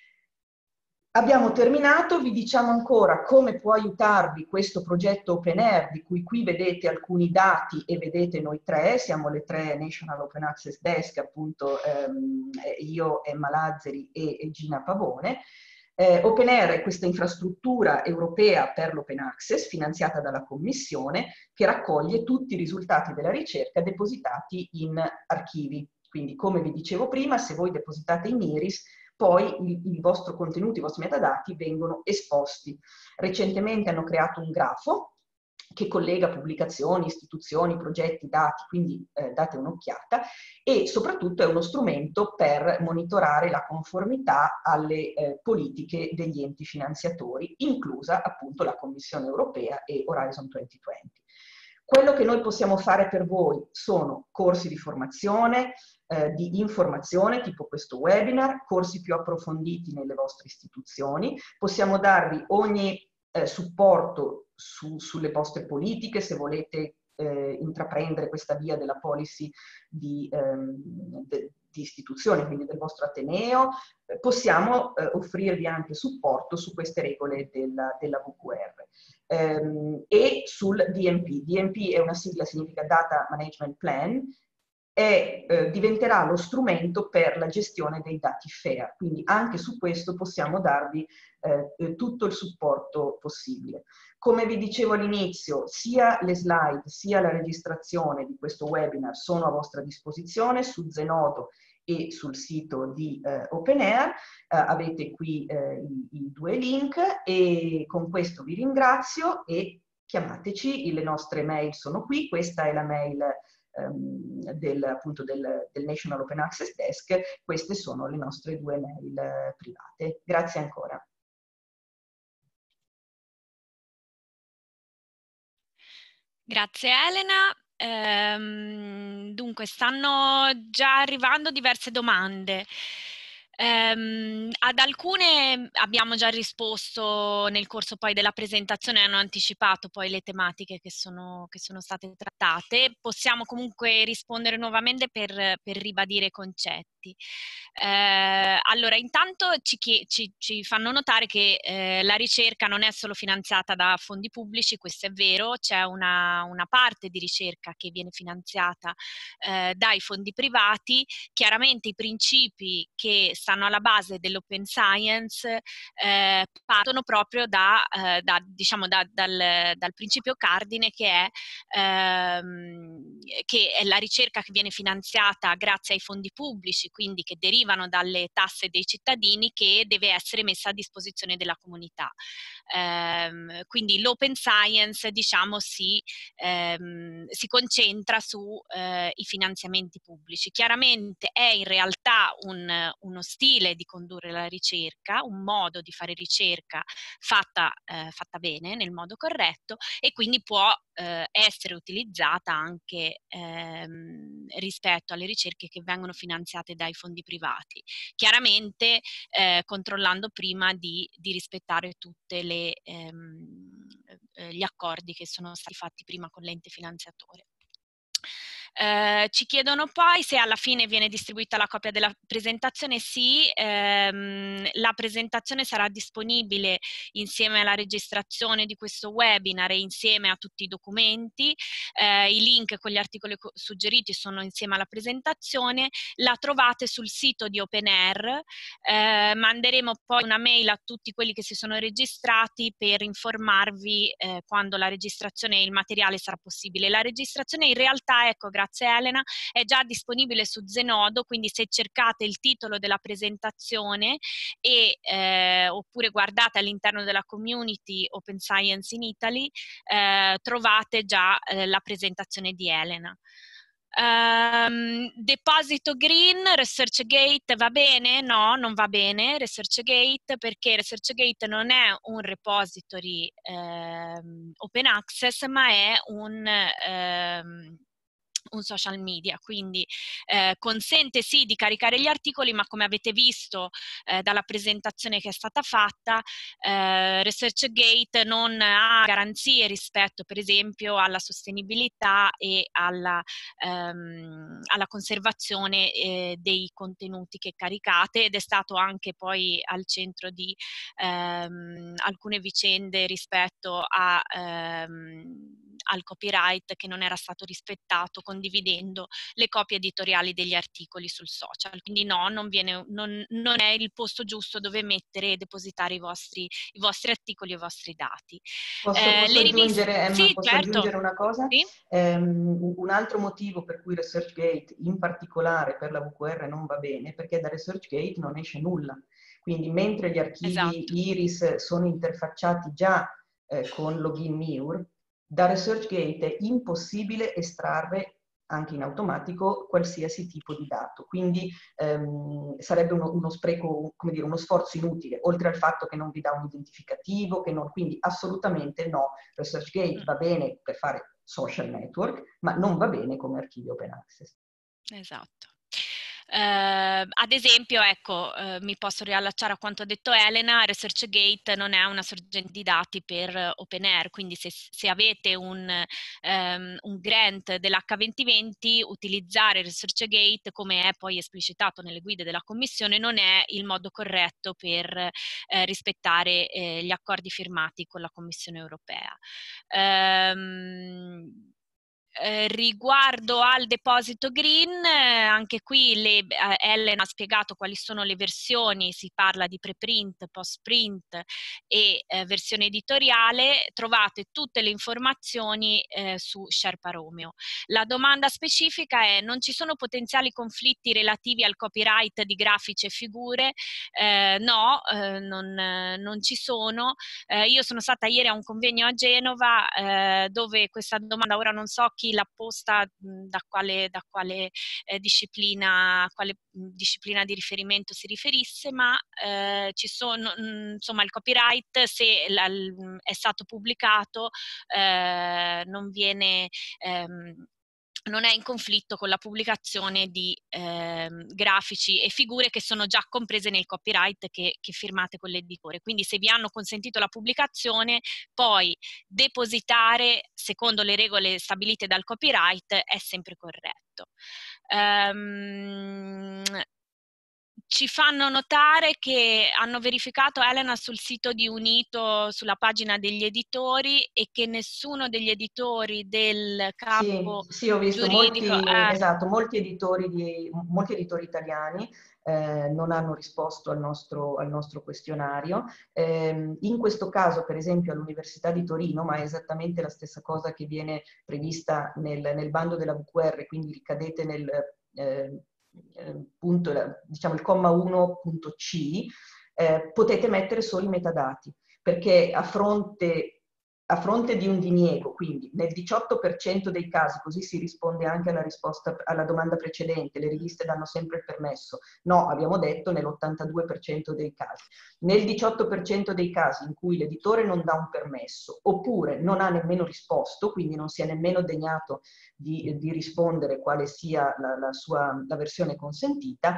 Abbiamo terminato, vi diciamo ancora come può aiutarvi questo progetto Open Air, di cui qui vedete alcuni dati e vedete noi tre, siamo le tre National Open Access Desk, appunto io, Emma Lazzari e Gina Pavone. Open Air è questa infrastruttura europea per l'open access finanziata dalla Commissione che raccoglie tutti i risultati della ricerca depositati in archivi. Quindi come vi dicevo prima, se voi depositate in Iris, poi il vostro contenuto, i vostri metadati vengono esposti. Recentemente hanno creato un grafo che collega pubblicazioni, istituzioni, progetti, dati, quindi date un'occhiata, e soprattutto è uno strumento per monitorare la conformità alle politiche degli enti finanziatori, inclusa appunto la Commissione europea e Horizon 2020. Quello che noi possiamo fare per voi sono corsi di formazione, di informazione, tipo questo webinar, corsi più approfonditi nelle vostre istituzioni. Possiamo darvi ogni supporto sulle vostre politiche, se volete intraprendere questa via della policy di istituzione, quindi del vostro Ateneo. Possiamo offrirvi anche supporto su queste regole della VQR. E sul DMP. DMP è una sigla, significa Data Management Plan, e diventerà lo strumento per la gestione dei dati FAIR, quindi anche su questo possiamo darvi tutto il supporto possibile. Come vi dicevo all'inizio, sia le slide sia la registrazione di questo webinar sono a vostra disposizione su Zenodo e sul sito di OpenAir. Avete qui i due link e con questo vi ringrazio e chiamateci, le nostre mail sono qui, questa è la mail appunto del National Open Access Desk, queste sono le nostre due mail private. Grazie ancora. Grazie Elena. Dunque, stanno già arrivando diverse domande. Ad alcune abbiamo già risposto nel corso poi della presentazione, hanno anticipato poi le tematiche che sono state trattate. Possiamo comunque rispondere nuovamente per ribadire i concetti. Allora, intanto ci fanno notare che la ricerca non è solo finanziata da fondi pubblici, questo è vero, c'è una parte di ricerca che viene finanziata dai fondi privati. Chiaramente i principi che stanno alla base dell'open science partono proprio diciamo, dal principio cardine che è la ricerca che viene finanziata grazie ai fondi pubblici, quindi che derivano dalle tasse dei cittadini, che deve essere messa a disposizione della comunità. Quindi l'open science, diciamo, si concentra su i finanziamenti pubblici. Chiaramente è in realtà uno stile di condurre la ricerca, un modo di fare ricerca fatta bene, nel modo corretto, e quindi può essere utilizzata anche rispetto alle ricerche che vengono finanziate dai fondi privati. Chiaramente controllando prima di rispettare tutti gli accordi che sono stati fatti prima con l'ente finanziatore. Ci chiedono poi se alla fine viene distribuita la copia della presentazione. Sì, la presentazione sarà disponibile insieme alla registrazione di questo webinar e insieme a tutti i documenti. I link con gli articoli suggeriti sono insieme alla presentazione. La trovate sul sito di OpenAir. Manderemo poi una mail a tutti quelli che si sono registrati per informarvi quando la registrazione e il materiale sarà possibile. La registrazione in realtà, ecco, grazie Elena, è già disponibile su Zenodo, quindi se cercate il titolo della presentazione oppure guardate all'interno della community Open Science in Italy, trovate già la presentazione di Elena. Deposito Green, ResearchGate va bene? No, non va bene ResearchGate, perché ResearchGate non è un repository open access, ma è un social media, quindi consente sì di caricare gli articoli, ma come avete visto dalla presentazione che è stata fatta, ResearchGate non ha garanzie rispetto per esempio alla sostenibilità e alla conservazione dei contenuti che caricate, ed è stato anche poi al centro di alcune vicende rispetto al copyright che non era stato rispettato condividendo le copie editoriali degli articoli sul social. Quindi no, non è il posto giusto dove mettere e depositare i vostri articoli e i vostri dati. Posso aggiungere, Emma, Sì, posso certo. aggiungere una cosa? Sì? Un altro motivo per cui ResearchGate, in particolare per la VQR, non va bene, è perché da ResearchGate non esce nulla. Quindi mentre gli archivi Esatto. IRIS sono interfacciati già con login MIUR, da ResearchGate è impossibile estrarre anche in automatico qualsiasi tipo di dato. Quindi sarebbe uno spreco, come dire, uno sforzo inutile, oltre al fatto che non vi dà un identificativo, quindi assolutamente no. ResearchGate va bene per fare social network, ma non va bene come archivio open access. Esatto. Ad esempio, ecco, mi posso riallacciare a quanto ha detto Elena, ResearchGate non è una sorgente di dati per OpenAir, quindi se avete un grant dell'H2020, utilizzare ResearchGate, come è poi esplicitato nelle guide della Commissione, non è il modo corretto per rispettare gli accordi firmati con la Commissione europea. Riguardo al deposito green, anche qui Ellen ha spiegato quali sono le versioni, si parla di preprint, postprint e versione editoriale. Trovate tutte le informazioni su Sherpa Romeo. La domanda specifica è: non ci sono potenziali conflitti relativi al copyright di grafici e figure? No, non ci sono. Io sono stata ieri a un convegno a Genova dove questa domanda, ora non so chi l'ha posta, da quale disciplina di riferimento si riferisse, ma ci sono, insomma, il copyright, se è stato pubblicato, non viene non è in conflitto con la pubblicazione di grafici e figure che sono già comprese nel copyright che firmate con l'editore. Quindi se vi hanno consentito la pubblicazione, poi depositare secondo le regole stabilite dal copyright è sempre corretto. Ci fanno notare che hanno verificato, Elena, sul sito di Unito, sulla pagina degli editori, e che nessuno degli editori del Sì, campo sì, ho visto giuridico... molti, esatto, molti editori italiani non hanno risposto al nostro questionario. In questo caso, per esempio, all'Università di Torino, ma è esattamente la stessa cosa che viene prevista nel bando della VQR, quindi ricadete nel punto, diciamo il comma 1.c, potete mettere solo i metadati, perché a fronte di un diniego, quindi nel 18% dei casi, così si risponde anche alla risposta alla domanda precedente, le riviste danno sempre il permesso. No, abbiamo detto nell'82% dei casi. Nel 18% dei casi in cui l'editore non dà un permesso, oppure non ha nemmeno risposto, quindi non si è nemmeno degnato di rispondere quale sia la versione consentita,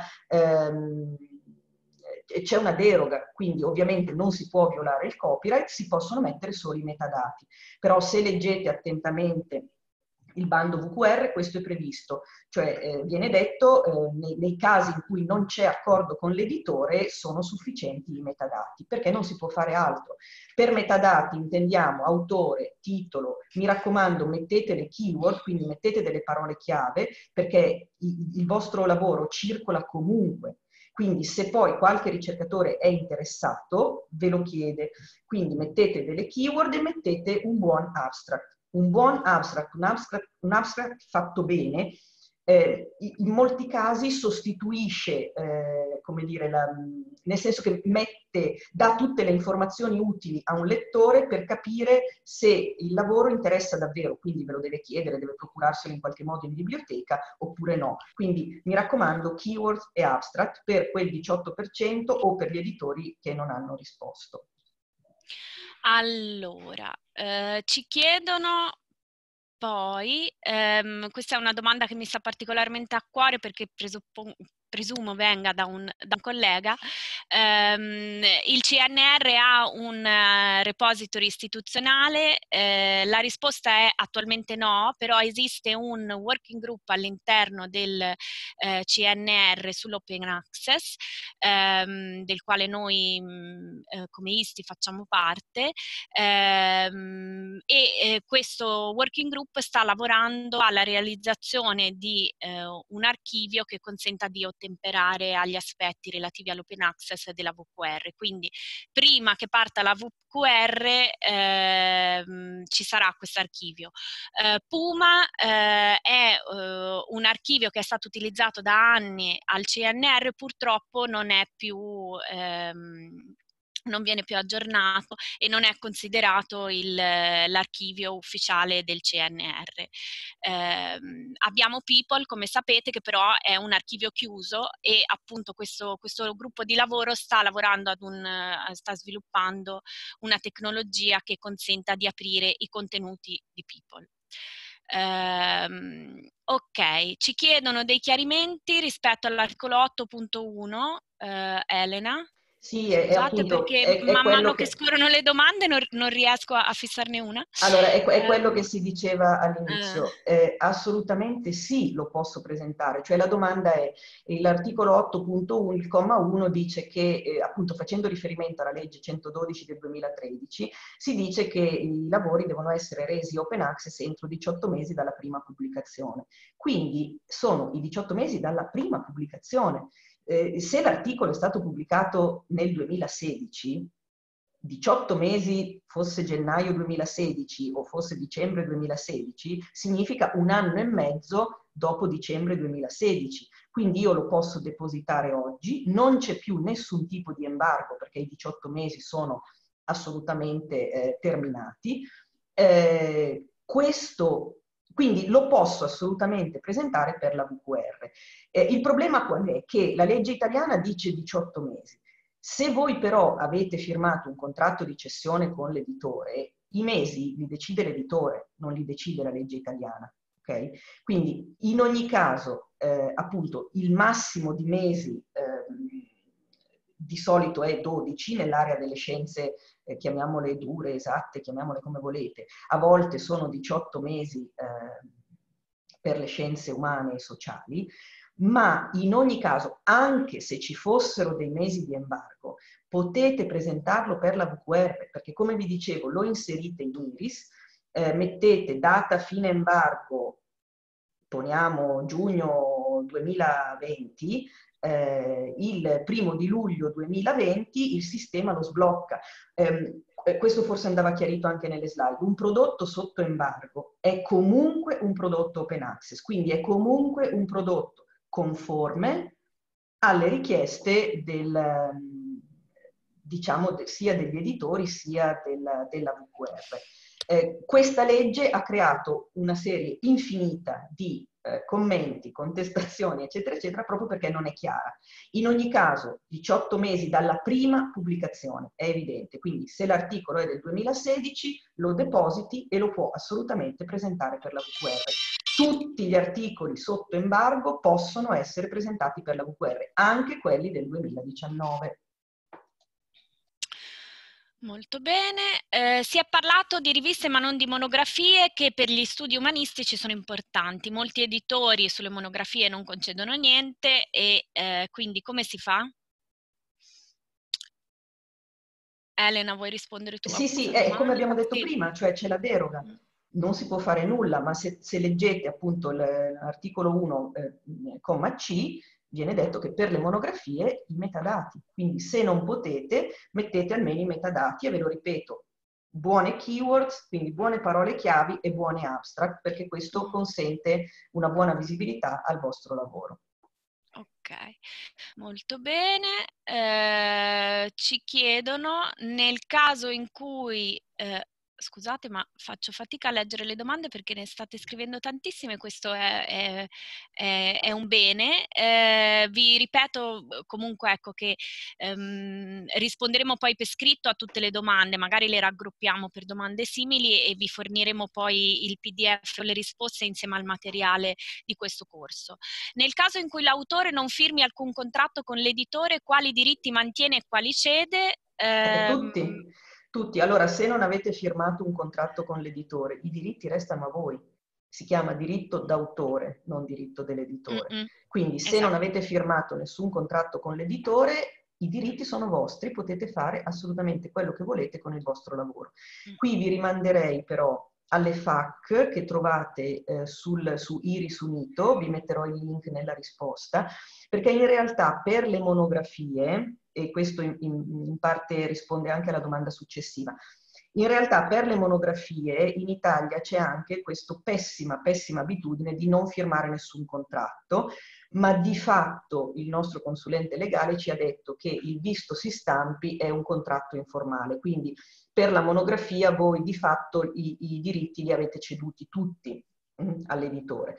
c'è una deroga, quindi ovviamente non si può violare il copyright, si possono mettere solo i metadati. Però se leggete attentamente il bando VQR, questo è previsto, cioè viene detto nei casi in cui non c'è accordo con l'editore sono sufficienti i metadati, perché non si può fare altro. Per metadati intendiamo autore, titolo, mi raccomando mettete le keyword, quindi mettete delle parole chiave, perché il vostro lavoro circola comunque. Quindi se poi qualche ricercatore è interessato, ve lo chiede. Quindi mettete delle keyword e mettete un buon abstract. Un buon abstract, un abstract fatto bene, in molti casi sostituisce, come dire, nel senso che dà tutte le informazioni utili a un lettore per capire se il lavoro interessa davvero, quindi ve lo deve chiedere, deve procurarselo in qualche modo in biblioteca oppure no. Quindi mi raccomando keywords e abstract per quel 18% o per gli editori che non hanno risposto. Allora, ci chiedono poi, questa è una domanda che mi sta particolarmente a cuore perché presumo venga da un collega. Il CNR ha un repository istituzionale, la risposta è attualmente no, però esiste un working group all'interno del CNR sull'open access, del quale noi come ISTI facciamo parte, e questo working group sta lavorando alla realizzazione di un archivio che consenta di ottemperare agli aspetti relativi all'open access della VQR. Quindi prima che parta la VQR ci sarà questo archivio. Puma è un archivio che è stato utilizzato da anni al CNR, purtroppo non viene più aggiornato e non è considerato l'archivio ufficiale del CNR. Abbiamo People, come sapete, che però è un archivio chiuso e appunto questo gruppo di lavoro sta lavorando sta sviluppando una tecnologia che consenta di aprire i contenuti di People. Ok, ci chiedono dei chiarimenti rispetto all'articolo 8.1, Elena. Sì, è Scusate appunto, perché è man quello mano che che... scorrono le domande non riesco a fissarne una. Allora, è quello che Ehm, si diceva eh, all'inizio. Assolutamente sì, lo posso presentare. Cioè la domanda è, l'articolo 8.1, il comma 1 dice che, appunto facendo riferimento alla legge 112 del 2013, si dice che i lavori devono essere resi open access entro 18 mesi dalla prima pubblicazione. Quindi sono i 18 mesi dalla prima pubblicazione. Se l'articolo è stato pubblicato nel 2016, 18 mesi fosse gennaio 2016 o fosse dicembre 2016, significa un anno e mezzo dopo dicembre 2016. Quindi io lo posso depositare oggi, non c'è più nessun tipo di embargo perché i 18 mesi sono assolutamente terminati. Quindi lo posso assolutamente presentare per la VQR. Il problema qual è? Che la legge italiana dice 18 mesi. Se voi però avete firmato un contratto di cessione con l'editore, i mesi li decide l'editore, non li decide la legge italiana. ok? Quindi in ogni caso, appunto, il massimo di mesi di solito è 12 nell'area delle scienze, chiamiamole dure, esatte, chiamiamole come volete. A volte sono 18 mesi per le scienze umane e sociali, ma in ogni caso, anche se ci fossero dei mesi di embargo, potete presentarlo per la VQR, perché come vi dicevo, lo inserite in Iris, mettete data fine embargo, poniamo giugno 2020, il 1° luglio 2020 il sistema lo sblocca. Questo forse andava chiarito anche nelle slide. Un prodotto sotto embargo è comunque un prodotto open access, quindi è comunque un prodotto conforme alle richieste diciamo, sia degli editori sia della VQR. Questa legge ha creato una serie infinita di commenti, contestazioni, eccetera, eccetera, proprio perché non è chiara. In ogni caso, 18 mesi dalla prima pubblicazione, è evidente. Quindi se l'articolo è del 2016, lo depositi e lo può assolutamente presentare per la VQR. Tutti gli articoli sotto embargo possono essere presentati per la VQR, anche quelli del 2019. Molto bene. Si è parlato di riviste ma non di monografie che per gli studi umanistici sono importanti. Molti editori sulle monografie non concedono niente e quindi come si fa? Elena, vuoi rispondere tu a Sì, sì, questa è come domanda? abbiamo detto Sì. prima, cioè c'è la deroga. Non si può fare nulla, ma se leggete appunto l'articolo 1, comma C, viene detto che per le monografie i metadati. Quindi se non potete, mettete almeno i metadati, e ve lo ripeto, buone keywords, quindi buone parole chiavi e buone abstract, perché questo consente una buona visibilità al vostro lavoro. Ok, molto bene. Ci chiedono, nel caso in cui, scusate ma faccio fatica a leggere le domande perché ne state scrivendo tantissime, questo è un bene. Vi ripeto comunque ecco che risponderemo poi per scritto a tutte le domande, magari le raggruppiamo per domande simili e vi forniremo poi il PDF, le risposte insieme al materiale di questo corso. Nel caso in cui l'autore non firmi alcun contratto con l'editore, quali diritti mantiene e quali cede? Tutti. Allora, se non avete firmato un contratto con l'editore, i diritti restano a voi. Si chiama diritto d'autore, non diritto dell'editore. Quindi, se non avete firmato nessun contratto con l'editore, i diritti sono vostri, potete fare assolutamente quello che volete con il vostro lavoro. Qui vi rimanderei però alle FAQ che trovate su Iris Unito, vi metterò il link nella risposta, perché in realtà per le monografie, e questo in parte risponde anche alla domanda successiva, in realtà per le monografie in Italia c'è anche questa pessima abitudine di non firmare nessun contratto, ma di fatto il nostro consulente legale ci ha detto che il visto si stampi è un contratto informale, quindi per la monografia voi di fatto i diritti li avete ceduti tutti all'editore.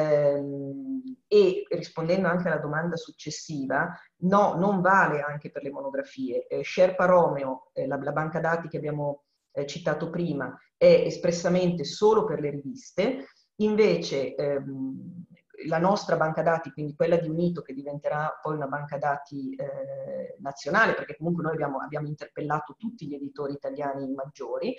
E rispondendo anche alla domanda successiva, no, non vale anche per le monografie. Sherpa Romeo, la banca dati che abbiamo citato prima, è espressamente solo per le riviste, invece la nostra banca dati, quindi quella di Unito, che diventerà poi una banca dati nazionale, perché comunque noi abbiamo interpellato tutti gli editori italiani maggiori,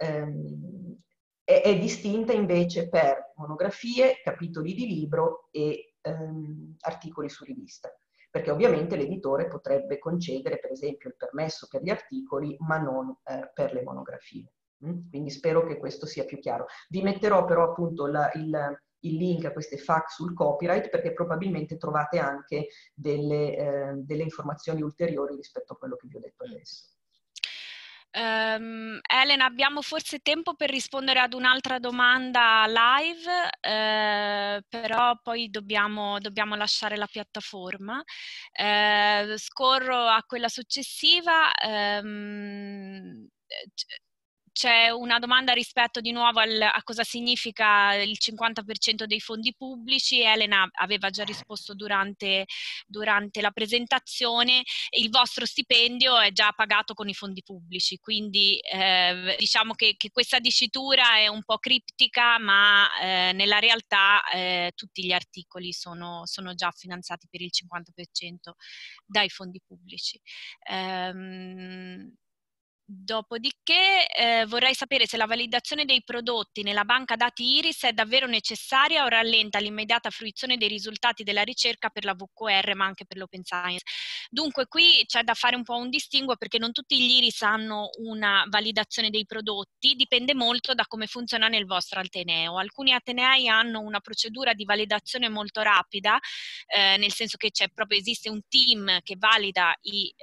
è distinta invece per monografie, capitoli di libro e articoli su rivista. Perché ovviamente l'editore potrebbe concedere, per esempio, il permesso per gli articoli, ma non per le monografie. Quindi spero che questo sia più chiaro. Vi metterò però appunto il link a queste FAQ sul copyright, perché probabilmente trovate anche delle informazioni ulteriori rispetto a quello che vi ho detto adesso. Elena, abbiamo forse tempo per rispondere ad un'altra domanda live, però poi dobbiamo lasciare la piattaforma. Scorro a quella successiva. c'è una domanda rispetto di nuovo a cosa significa il 50% dei fondi pubblici. Elena aveva già risposto durante la presentazione. Il vostro stipendio è già pagato con i fondi pubblici, quindi diciamo che questa dicitura è un po' criptica, ma nella realtà tutti gli articoli sono già finanziati per il 50% dai fondi pubblici. Dopodiché vorrei sapere se la validazione dei prodotti nella banca dati Iris è davvero necessaria o rallenta l'immediata fruizione dei risultati della ricerca per la VQR, ma anche per l'Open Science. Dunque qui c'è da fare un po' un distinguo, perché non tutti gli Iris hanno una validazione dei prodotti, dipende molto da come funziona nel vostro ateneo. Alcuni atenei hanno una procedura di validazione molto rapida, nel senso che esiste un team che valida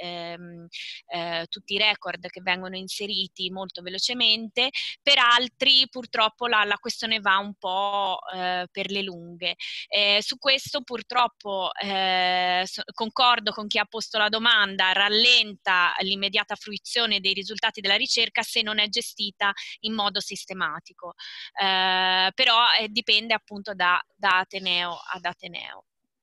tutti i record che vengono inseriti molto velocemente. Per altri purtroppo la questione va un po' per le lunghe. Su questo purtroppo concordo con chi ha posto la domanda, rallenta l'immediata fruizione dei risultati della ricerca se non è gestita in modo sistematico, però dipende appunto da ateneo ad ateneo.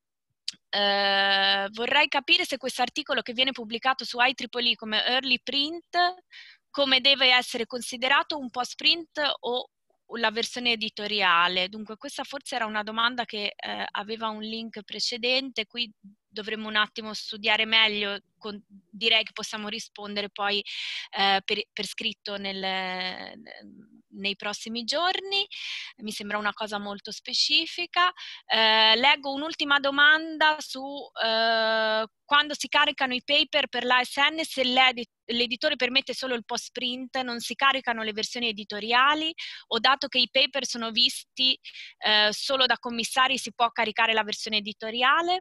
Vorrei capire se questo articolo che viene pubblicato su IEEE come early print, come deve essere considerato un post-print o la versione editoriale. Dunque questa forse era una domanda che aveva un link precedente, qui dovremmo un attimo studiare meglio, direi che possiamo rispondere poi per scritto nei prossimi giorni. Mi sembra una cosa molto specifica. Leggo un'ultima domanda su quando si caricano i paper per l'ASN, se l'editore permette solo il post-print, non si caricano le versioni editoriali, o dato che i paper sono visti solo da commissari si può caricare la versione editoriale?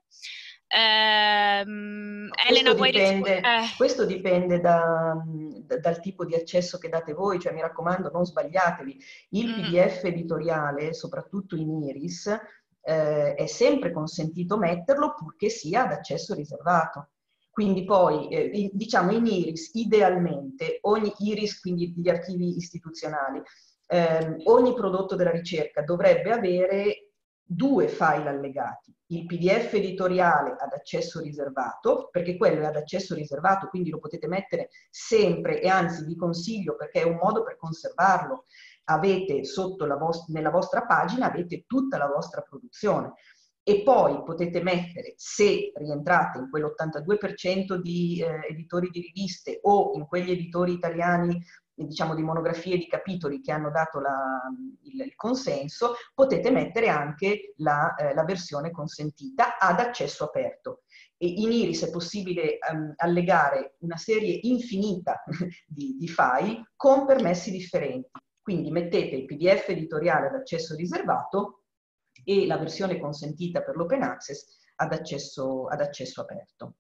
Elena, vuoi rispondere? Questo dipende dal tipo di accesso che date voi, cioè mi raccomando non sbagliatevi, il PDF editoriale, soprattutto in Iris, è sempre consentito metterlo purché sia ad accesso riservato. Quindi poi, diciamo in Iris, idealmente, ogni Iris, quindi gli archivi istituzionali, ogni prodotto della ricerca dovrebbe avere 2 file allegati, il PDF editoriale ad accesso riservato, perché quello è ad accesso riservato, quindi lo potete mettere sempre, e anzi vi consiglio, perché è un modo per conservarlo, avete sotto nella vostra pagina avete tutta la vostra produzione, e poi potete mettere, se rientrate in quell'82% di editori di riviste o in quegli editori italiani, diciamo di monografie, di capitoli che hanno dato il consenso, potete mettere anche la versione consentita ad accesso aperto. E in Iris è possibile allegare una serie infinita di file con permessi differenti. Quindi mettete il PDF editoriale ad accesso riservato e la versione consentita per l'open access ad accesso aperto.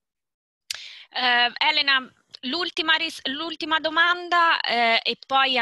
Elena, l'ultima domanda e poi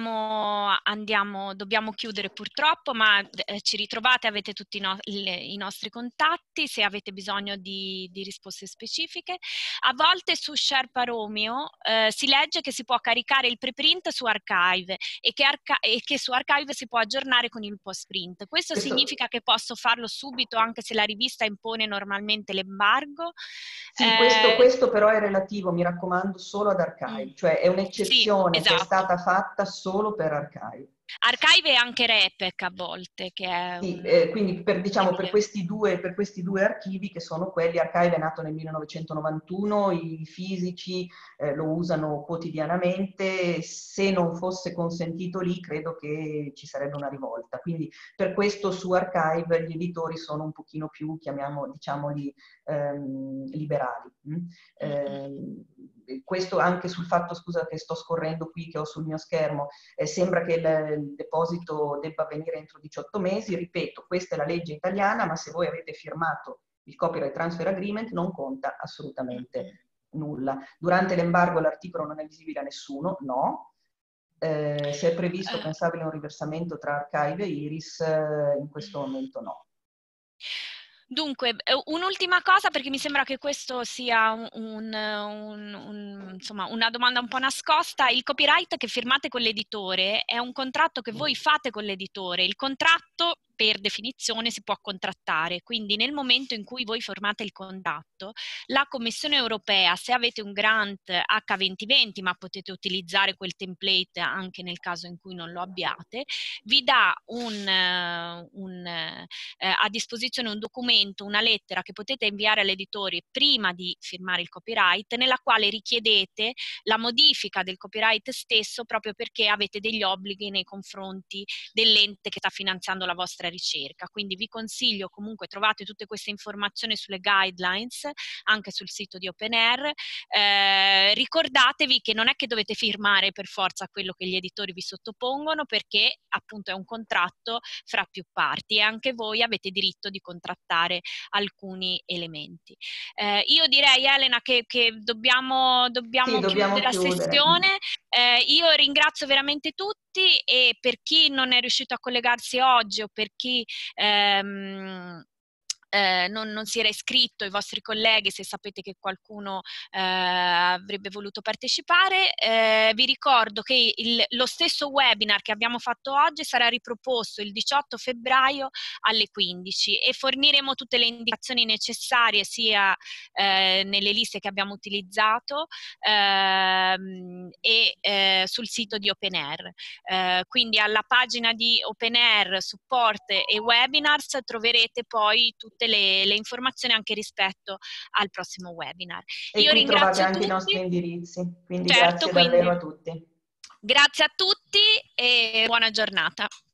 dobbiamo chiudere purtroppo, ma ci ritrovate, avete tutti i nostri contatti se avete bisogno di risposte specifiche. A volte su Sherpa Romeo si legge che si può caricare il preprint su Archive e che su Archive si può aggiornare con il postprint. Questo significa che posso farlo subito anche se la rivista impone normalmente l'embargo? Sì, questo però è relativo, mi raccomando, solo ad Archive, cioè è un'eccezione, sì, esatto, che è stata fatta solo per Archive. Archive e anche Repec a volte, che è sì, quindi diciamo, per questi due archivi, che sono quelli, Archive è nato nel 1991, i fisici lo usano quotidianamente, se non fosse consentito lì credo che ci sarebbe una rivolta, quindi per questo su Archive gli editori sono un pochino più, diciamoli, liberali. Questo anche sul fatto, scusa che sto scorrendo qui, che ho sul mio schermo, sembra che il deposito debba avvenire entro 18 mesi, ripeto, questa è la legge italiana, ma se voi avete firmato il Copyright Transfer Agreement non conta assolutamente nulla. Durante l'embargo l'articolo non è visibile a nessuno, no. Se è previsto, pensabile un riversamento tra Archive e Iris, in questo momento no. Dunque, un'ultima cosa, perché mi sembra che questo sia insomma, una domanda un po' nascosta. Il copyright che firmate con l'editore è un contratto che voi fate con l'editore. Il contratto, per definizione, si può contrattare, quindi nel momento in cui voi formate il contratto, la Commissione europea, se avete un grant H2020, ma potete utilizzare quel template anche nel caso in cui non lo abbiate, vi dà a disposizione un documento, una lettera che potete inviare all'editore prima di firmare il copyright, nella quale richiedete la modifica del copyright stesso, proprio perché avete degli obblighi nei confronti dell'ente che sta finanziando la vostra ricerca. Quindi vi consiglio, comunque trovate tutte queste informazioni sulle guidelines anche sul sito di OpenAir. Ricordatevi che non è che dovete firmare per forza quello che gli editori vi sottopongono, perché appunto è un contratto fra più parti e anche voi avete diritto di contrattare alcuni elementi. Io direi, Elena, che Sì, dobbiamo dobbiamo chiudere la chiudere. sessione. Io ringrazio veramente tutti, e per chi non è riuscito a collegarsi oggi o per chi non si era iscritto, i vostri colleghi, se sapete che qualcuno avrebbe voluto partecipare, vi ricordo che lo stesso webinar che abbiamo fatto oggi sarà riproposto il 18 febbraio alle 15 e forniremo tutte le indicazioni necessarie sia nelle liste che abbiamo utilizzato e sul sito di OpenAir. Quindi alla pagina di OpenAir, Support e Webinars troverete poi tutte le informazioni anche rispetto al prossimo webinar. E Io qui trovate ringrazio anche i nostri tutti, indirizzi, quindi certo, grazie davvero quindi a tutti. grazie a tutti e buona giornata.